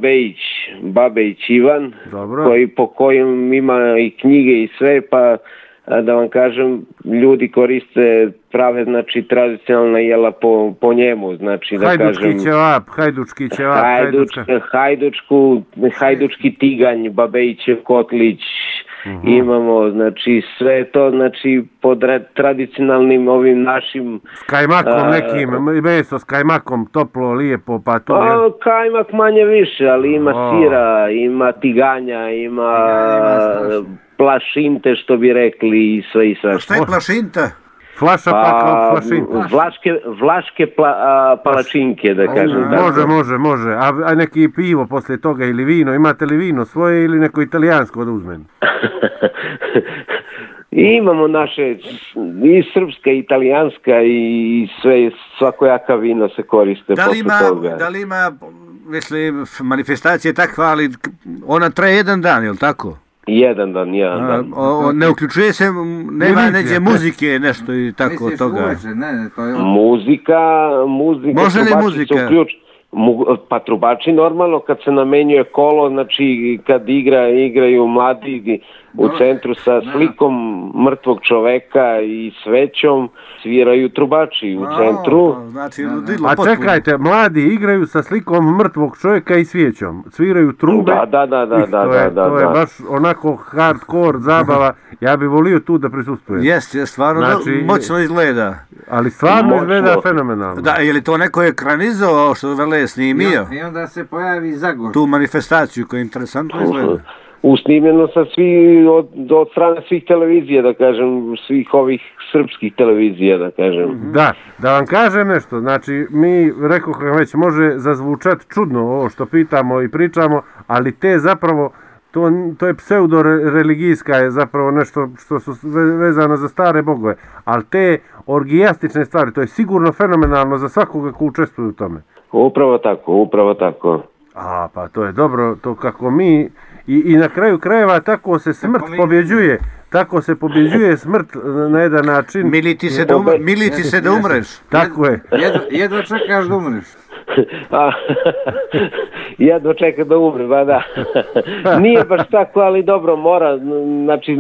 Babejić Ivan, po kojem ima i knjige i sve, pa da vam kažem, ljudi koriste prave, znači, tradicionalna jela po njemu, znači, da kažem... Hajdučki ćevap, hajdučki tiganj, Babejićev kotlić, imamo, znači, sve to, znači, pod tradicionalnim ovim našim... S kajmakom nekim, meso s kajmakom, toplo, lijepo, pa to... Kajmak manje više, ali ima sira, ima tiganja, ima plašinte, što bi rekli, i sve i sve. Šta je plašinta? Flaša pa flašinta. Vlaške palačinke, da kažem. Može. A neki pivo poslije toga ili vino, imate li vino svoje ili neko italijansko da uzmem? Imamo naše i srpska, i italijanska i sve, svakojaka vino se koriste posle toga. Da li ima, mislim, manifestacija takva, ali ona traje jedan dan, je li tako? Jedan dan. Ne uključuje se, nema neđe muzike, nešto i tako od toga. Muzika. Može li muzika? Pa trubači normalno kad se namenjuje kolo, znači kad igraju mladi, u centru sa slikom mrtvog čoveka i svećom, sviraju trubači u centru. Znači, A čekajte, mladi igraju sa slikom mrtvog čovjeka i svijećom, sviraju trube. Da. To je baš onako hardcore zabava, ja bih volio tu da prisustujem. Jeste, stvarno moćno izgleda. Ali stvarno izgleda fenomenalno. Da, je li to neko ekranizovao što Vele snimio? I onda se pojavi Zagor. Tu manifestaciju koja je interesantno izgleda. Usnimljeno sa od strane svih televizija, da kažem, svih ovih srpskih televizija, da kažem. Da vam kažem nešto, znači mi, rekao kako već, može zazvučati čudno ovo što pitamo i pričamo, ali te zapravo, to je pseudo-religijska, je zapravo nešto što su vezano za stare bogove, ali te orgijastične stvari, to je sigurno fenomenalno za svakoga ko učestvuje u tome. Upravo tako. A, pa to je dobro, to kako mi, i na kraju krajeva tako se smrt pobjeđuje. Tako se pobjeđuje smrt na jedan način. Militi se da umreš. Tako je. Jedva čekaš da umreš. Jedva čeka da umre, ba da. Nije baš tako, ali dobro, mora, znači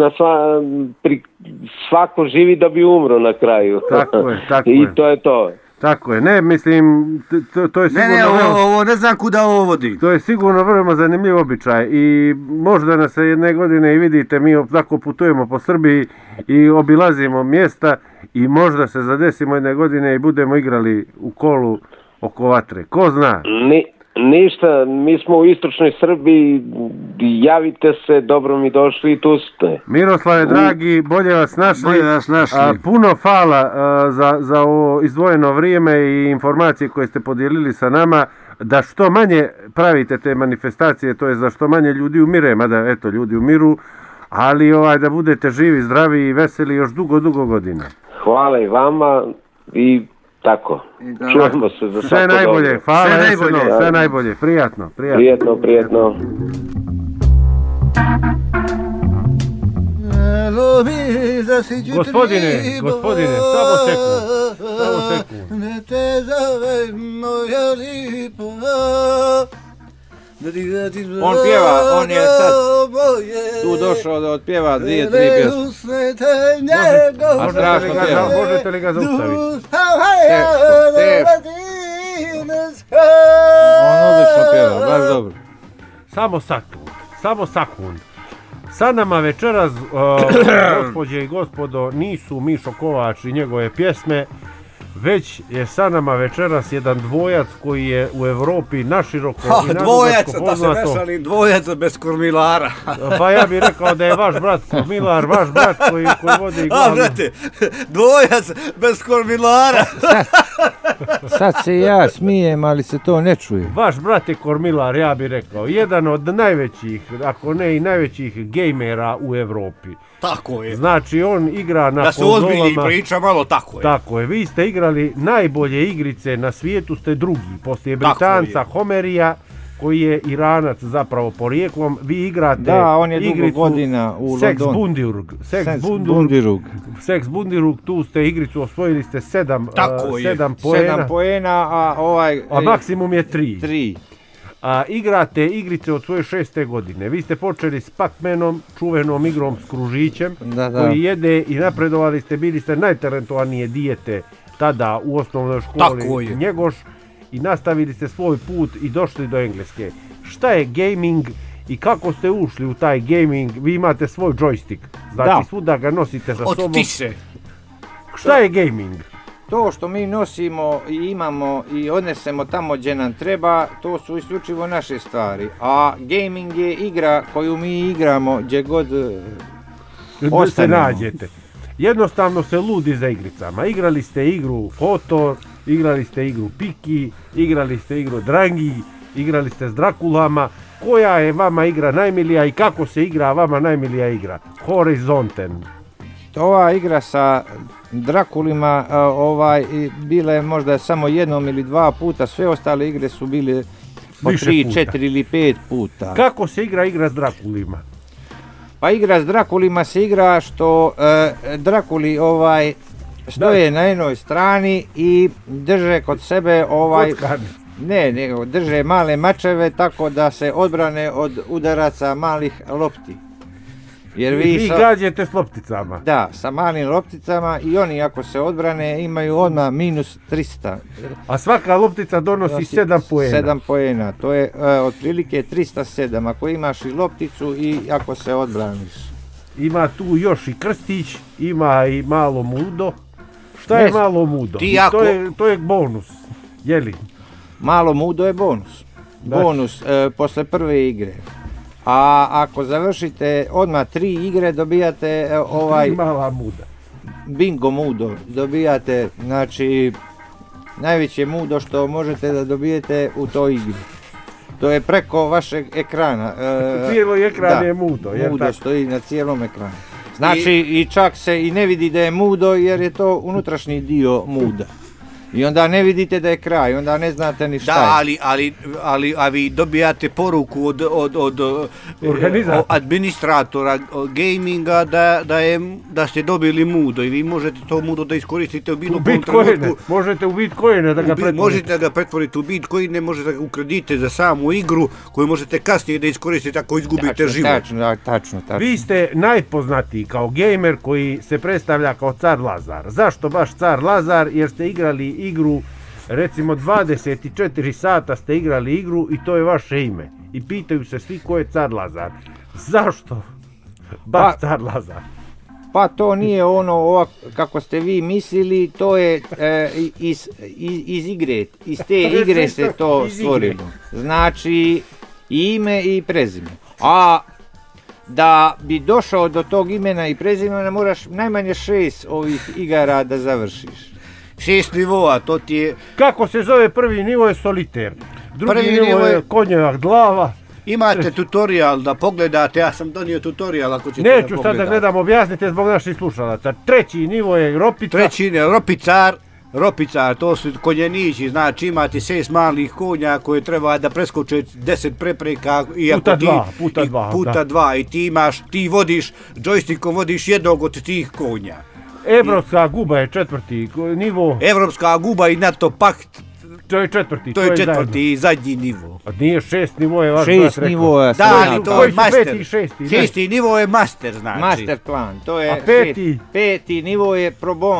svako živi da bi umro na kraju. Tako je. I to je to. Tako je, ne, mislim, to je sigurno... ovo ne znam kuda ovo vodi. To je sigurno vrlo zanimljiv običaj i možda nas se jedne godine i vidite, mi tako putujemo po Srbiji i obilazimo mjesta i možda se zadesimo jedne godine i budemo igrali u kolu oko vatre. Ko zna? Ništa, mi smo u istočnoj Srbiji, javite se, dobro mi došli i tu ste. Miroslave, dragi, bolje vas našli. Puno hvala za ovo izdvojeno vrijeme i informacije koje ste podijelili sa nama, da što manje pravite te manifestacije, to je za što manje ljudi umire, mada eto, ljudi umiru, ali da budete živi, zdravi i veseli još dugo godina. Hvala i vama i tako, čujemo se za sve najbolje, hvala, sve najbolje, prijatno. Gospodine, samo sekund. Ne te zove moja lipa. On pjeva, on je sad tu došao da otpjeva 2-3 pjesme. A strašno pjeva. Možete li ga zaustaviti? On odlično pjeva, baš dobro. Samo sekund. Sa nama večeras, gospođe i gospodo, nisu Mišo Kovač i njegove pjesme, već je sa nama večeras jedan dvojac koji je u Evropi naširoko i nadugačko poznato. Dvojac, da se vešali dvojac bez kormilara. Pa ja bih rekao da je vaš brat kormilar, vaš brat koji vodi glavnu. Brate, dvojac bez kormilara. Sad se ja smijem, ali se to ne čuje. Vaš brat je kormilar, ja bih rekao, jedan od najvećih, ako ne i najvećih gejmera u Evropi. Tako je. Znači on igra na konzolama. Da se ozbiljni priča malo, tako je. Tako je, vi ste igrali najbolje igrice na svijetu, ste drugi, poslije Britanca Homerija, koji je Iranac zapravo porijeklom, vi igrate igricu. Da, on je dugo godina u Londonu. Sex Bundirug, tu ste igricu, osvojili ste 7 poena, a maksimum je 3. 3. Igrate igrice od svoje 6. godine. Vi ste počeli s Pac-Manom, čuvenom igrom s kružićem, koji jede i napredovali ste, bili ste najtalentovanije dijete tada u osnovnoj školi Njegoš i nastavili ste svoj put i došli do Engleske. Šta je gaming i kako ste ušli u taj gaming? Vi imate svoj joystick, znači svuda ga nosite sa sobom. Šta je gaming? To što mi nosimo i imamo i odnesemo tamo gdje nam treba, to su isključivo naše stvari. A gaming je igra koju mi igramo gdje god ostanemo. Nađete. Jednostavno se ludi za igricama. Igrali ste igru Kotor, igrali ste igru Piki, igrali ste igru Drangi, igrali ste s Drakulama. Koja je vama igra najmilija i kako se igra vama najmilija igra? Horizonten. Ova igra sa Drakulima bila je možda samo 1 ili 2 puta, sve ostale igre su bile po 3, 4 ili 5 puta. Kako se igra s Drakulima? Pa igra s Drakulima se igra što Drakuli stoje na jednoj strani i drže kod sebe drže male mačeve tako da se odbrane od udaraca malih lopti. Jer vi gađate s lopticama. Da, sa malim lopticama i oni ako se odbrane imaju odmah minus 300. A svaka loptica donosi 7 poena. 7 poena, to je otprilike 307 ako imaš i lopticu i ako se odbraniš. Ima tu još i krstić, ima i malo mudo. Šta je malo mudo? To je bonus, jeli? Malo mudo je bonus. Bonus posle prve igre. A ako završite odmah 3 igre dobijate mala muda. Bingo mudo. Dobijate, znači, najveće mudo što možete da dobijete u toj igri. To je preko vašeg ekrana. Cijelo ekran je mudo. Mudo stoji na cijelom ekranu. Znači i čak se i ne vidi da je mudo jer je to unutrašnji dio muda. I onda ne vidite da je kraj, onda ne znate ni šta je. Da, ali vi dobijate poruku od administratora gaminga da ste dobili mudo i vi možete to mudo da iskoristite u bilo kom trenutku. Možete u bitcoine da ga pretvorite. Možete da ga pretvorite u bitcoine, možete da ga ukredite za samu igru koju možete kasnije da iskoristite ako izgubite život. Tačno. Vi ste najpoznatiji kao gamer koji se predstavlja kao car Lazar. Zašto baš car Lazar? Jer ste igrali igru, recimo 24 sata ste igrali igru i to je vaše ime. I pitaju se svi ko je car Lazar. Zašto? Baš car Lazar. Pa to nije ono kako ste vi mislili, to je iz igre. Iz te igre se to stvorilo. Znači ime i prezime. A da bi došao do tog imena i prezimena moraš najmanje 6 ovih igara da završiš. 6 nivoa, to ti je... Kako se zove prvi nivo je soliter, drugi nivo je konjevak glava. Imate tutorial da pogledate, ja sam donio tutorial ako ćete da pogledate. Neću sad da gledam, objasnite zbog naših slušalaca. Treći nivo je ropica. Treći nivo je ropicar, to su konjenići, znači imate 6 malih konja koje treba da preskoče 10 prepreka. Puta dva i ti vodiš, džojstikom vodiš jednog od tih konja. Evropska guba je 4. nivo. Evropska guba i NATO pakt. To je 4. To je 4. i zadnji nivo. A nije 6 nivo je vaš 6 nivoa. Da, ali to je master. 6. nivo je master, znači. Master plan, to je 5. nivo je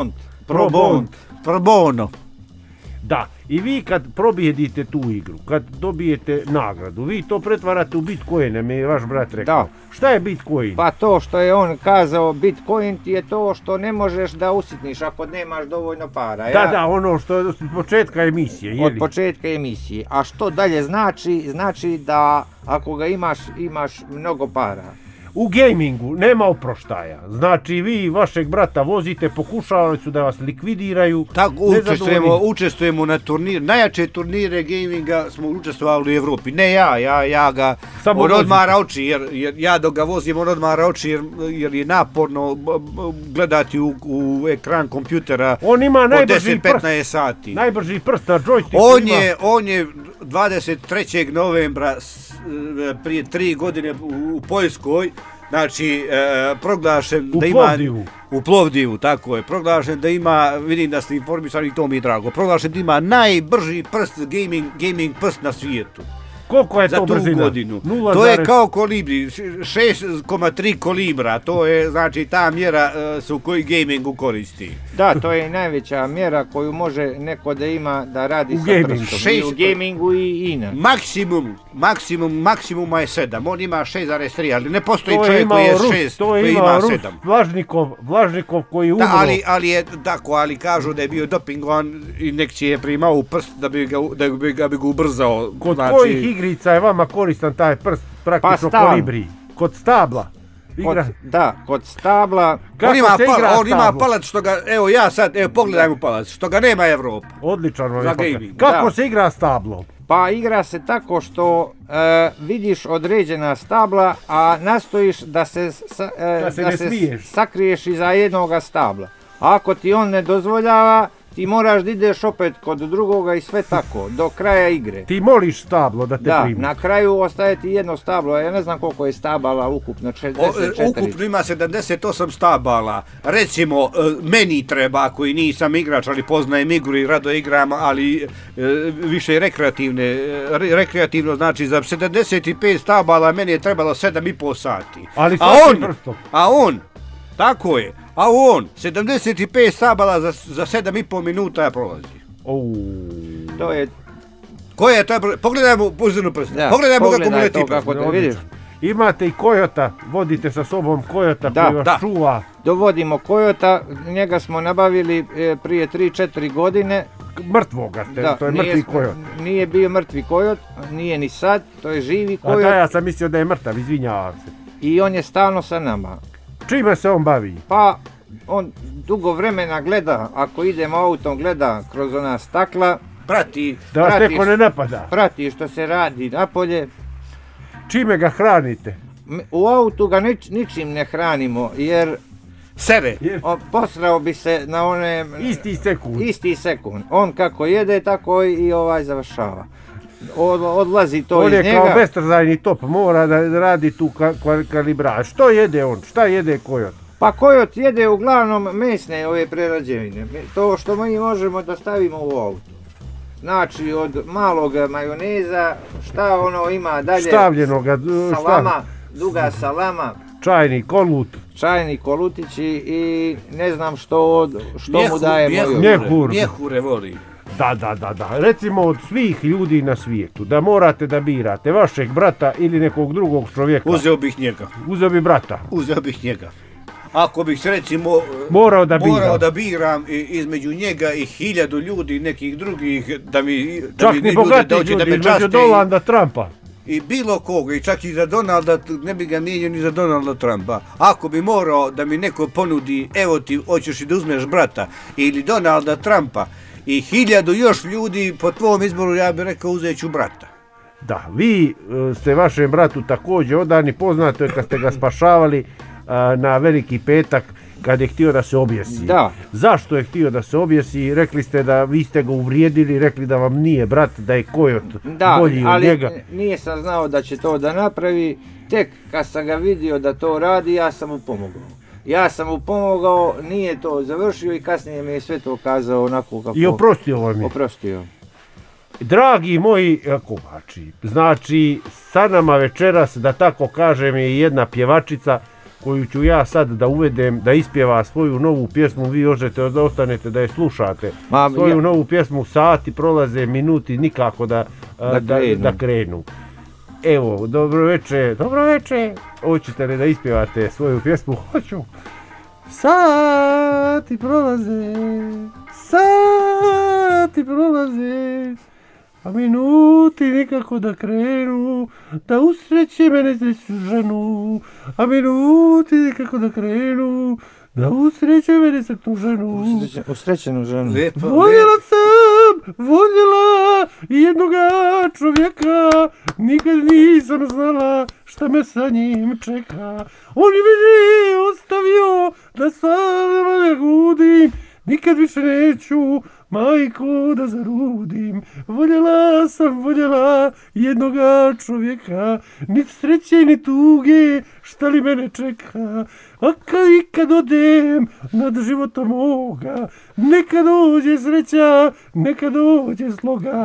pro bono. Da, i vi kad probijedite tu igru, kad dobijete nagradu, vi to pretvarate u bitcoine, mi je vaš brat rekao. Da. Šta je bitcoin? Pa to što je on kazao, bitcoin ti je to što ne možeš da usitniš ako nemaš dovoljno para. Da, ono što je od početka emisije. Od početka emisije. A što dalje znači? Znači da ako ga imaš mnogo para. U gamingu nema oproštaja, znači vi vašeg brata vozite, pokušavali su da vas likvidiraju. Tako, učestvujemo na turnir, najjače turnire gaminga smo učestvovali u Evropi, ne ja ga, on odmara oči, jer ja dok ga vozim on odmara oči jer je naporno gledati u ekran kompjutera po 10-15 sati. Najbrži prst na joystick. On je 23. novembra prije 3 godine u Poljskoj, znači proglašen da ima... U Plovdivu, tako je. Proglašen da ima, vidim da ste informisani i to mi je drago, proglašen da ima najbrži prst, gaming prst na svijetu. Koliko je to brzina? Za tu godinu. To je kao kolibri, 6,3 kolibra, to je znači ta mjera su koju gamingu koristi. Da, to je najveća mjera koju može neko da ima da radi sa prstom. I u gamingu i inače. Maksimuma je 7, on ima 6,3, ali ne postoji čovjek koji je 6, koji ima 7. Vlažnikov koji umro. Ali je tako, ali kažu da je bio dopingovan i nek će je primao u prst da bi ga ubrzao. Kod kojih igrica je vama koristan taj prst, praktično kolibri? Kod stabla. Kod stabla. On ima palac što ga, evo ja sad, pogledaj mu palac, što ga nema Evropa. Odličan vam je. Kako se igra stablo? Pa igra se tako što vidiš određena stabla, a nastojiš da se sakriješ iza jednoga stabla. Ako ti on ne dozvoljava, ti moraš da ideš opet kod drugoga i sve tako, do kraja igre. Ti moliš stablo da te Da, primi. na kraju ostaje ti jedno stablo, ja ne znam koliko je stabala ukupno, 64. Ukupno ima 78 stabala. Recimo, meni treba, koji nisam igrač, ali poznajem igru i rado igram, ali više rekreativno, znači za 75 stabala meni je trebalo 7,5 sati. Ali A on, tako je, 75 stabala za 7,5 minuta prolazi. To je... Koje je to? Pogledajmo uzirnu prstu. Pogledajmo kako mu leti prst. Vidiš. Imate i kojota, vodite sa sobom kojota koji vas čuva. Dovodimo kojota, njega smo nabavili prije 3-4 godine. Mrtvoga ste, to je mrtvi kojot. Nije bio mrtvi kojot, nije ni sad, to je živi kojot. A da, ja sam mislio da je mrtav, izvinjavam se. I on je stalno sa nama. Čime se on bavi? Pa, on dugo vremena gleda, ako idemo autom gleda kroz ona stakla. Prati. Da vas neko ne napada. Prati što se radi napolje. Čime ga hranite? U autu ga ničim ne hranimo, jer... Sere. Posrao bi se na one... Isti sekund. On kako jede, tako i završava. Odlazi to iz njega. On je kao bestrzajni top, mora da radi tu kalibraž. Što jede on? Šta jede kojot? Pa kojot jede uglavnom mesne ove prerađevine. To što mi možemo da stavimo u auto. Znači od malog majoneza, šta ono ima dalje? Štavljenoga. Salama, duga salama. Čajni kolut. Čajni kolutići i ne znam što mu daje mjehure voli. Da. Recimo od svih ljudi na svijetu, da morate da birate vašeg brata ili nekog drugog čovjeka. Uzeo bih njega. Uzeo bi brata. Uzeo bih njega. Ako bih recimo morao da biram između njega i 1000 ljudi nekih drugih, čak ni bogati ljudi, između Donalda Trumpa. I bilo koga, i čak i za Donalda, ne bi ga mijenio ni za Donalda Trumpa. Ako bi morao da mi neko ponudi, evo ti, hoćeš i da uzmeš brata, ili Donalda Trumpa, i 1000 još ljudi po tvom izboru, ja bih rekao uzet ću brata. Da, vi ste vašem bratu također odani, poznato je kad ste ga spašavali na Veliki petak, kad je htio da se objesi. Da. Zašto je htio da se objesi? Rekli ste da vi ste ga uvrijedili, rekli da vam nije brat, da je kojot bolji od njega. Da, ali nisam znao da će to da napravi, tek kad sam ga vidio da to radi, ja sam mu pomogao. Nije to završio i kasnije mi je sve to kazao onako kako... I oprostio vam je. Oprostio. Dragi moji kovači, znači sa nama večeras, da tako kažem, je jedna pjevačica koju ću ja sad da uvedem, da ispjeva svoju novu pjesmu. Vi možete da ostanete da je slušate. Svoju novu pjesmu, sati prolaze, minuti nikako da krenu. Evo, dobro večer. Hoćete li da ispjevate svoju pjesmu? Hoću. Sati prolaze, a minuti nikako da krenu, da usreće mene srećnu ženu. A minuti nikako da krenu, da usreće mene srećnu ženu. Usrećenu ženu. Voljela jednoga čovjeka, nikad nisam znala šta me sa njim čeka. On je mene ostavio da sama ne gudim, nikad više neću, majko, da zarudim. Voljela sam jednoga čovjeka, ni sreće ni tuge, šta li mene čeka. A kad odem nad života moga, neka dođe sreća, neka dođe sloga.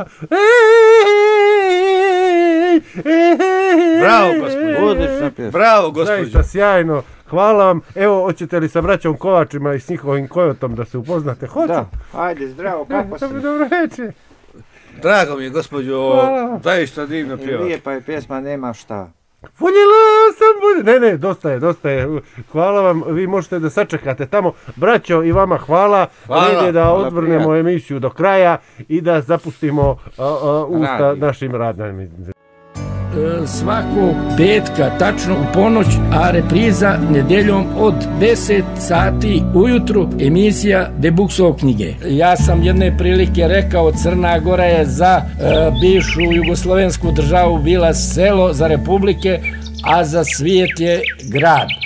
Bravo, gospođo. Bravo, gospođo. Zaista sjajno. Hvala vam. Evo, hoćete li sa braćom Kovačima i s njihovim kojotom da se upoznate? Hoću. Da, ajde, zdravo, kako si? Dobro večer. Drago mi je, gospođo, zaista divno pjeva. Lijepa je pjesma, nema šta. Voljela sam, ne, dosta je. Hvala vam, vi možete da sačekate tamo. Braćo, i vama hvala. Red je da odvrnemo emisiju do kraja i da zapustimo usta našim radnim. Svakog petka, tačno u ponoć, a repriza nedjeljom od 10 sati ujutru, emisija Debuksov knjige. Ja sam jedne prilike rekao, Crna Gora je za bivšu jugoslovensku državu bila selo, za republike, a za svijet je grad.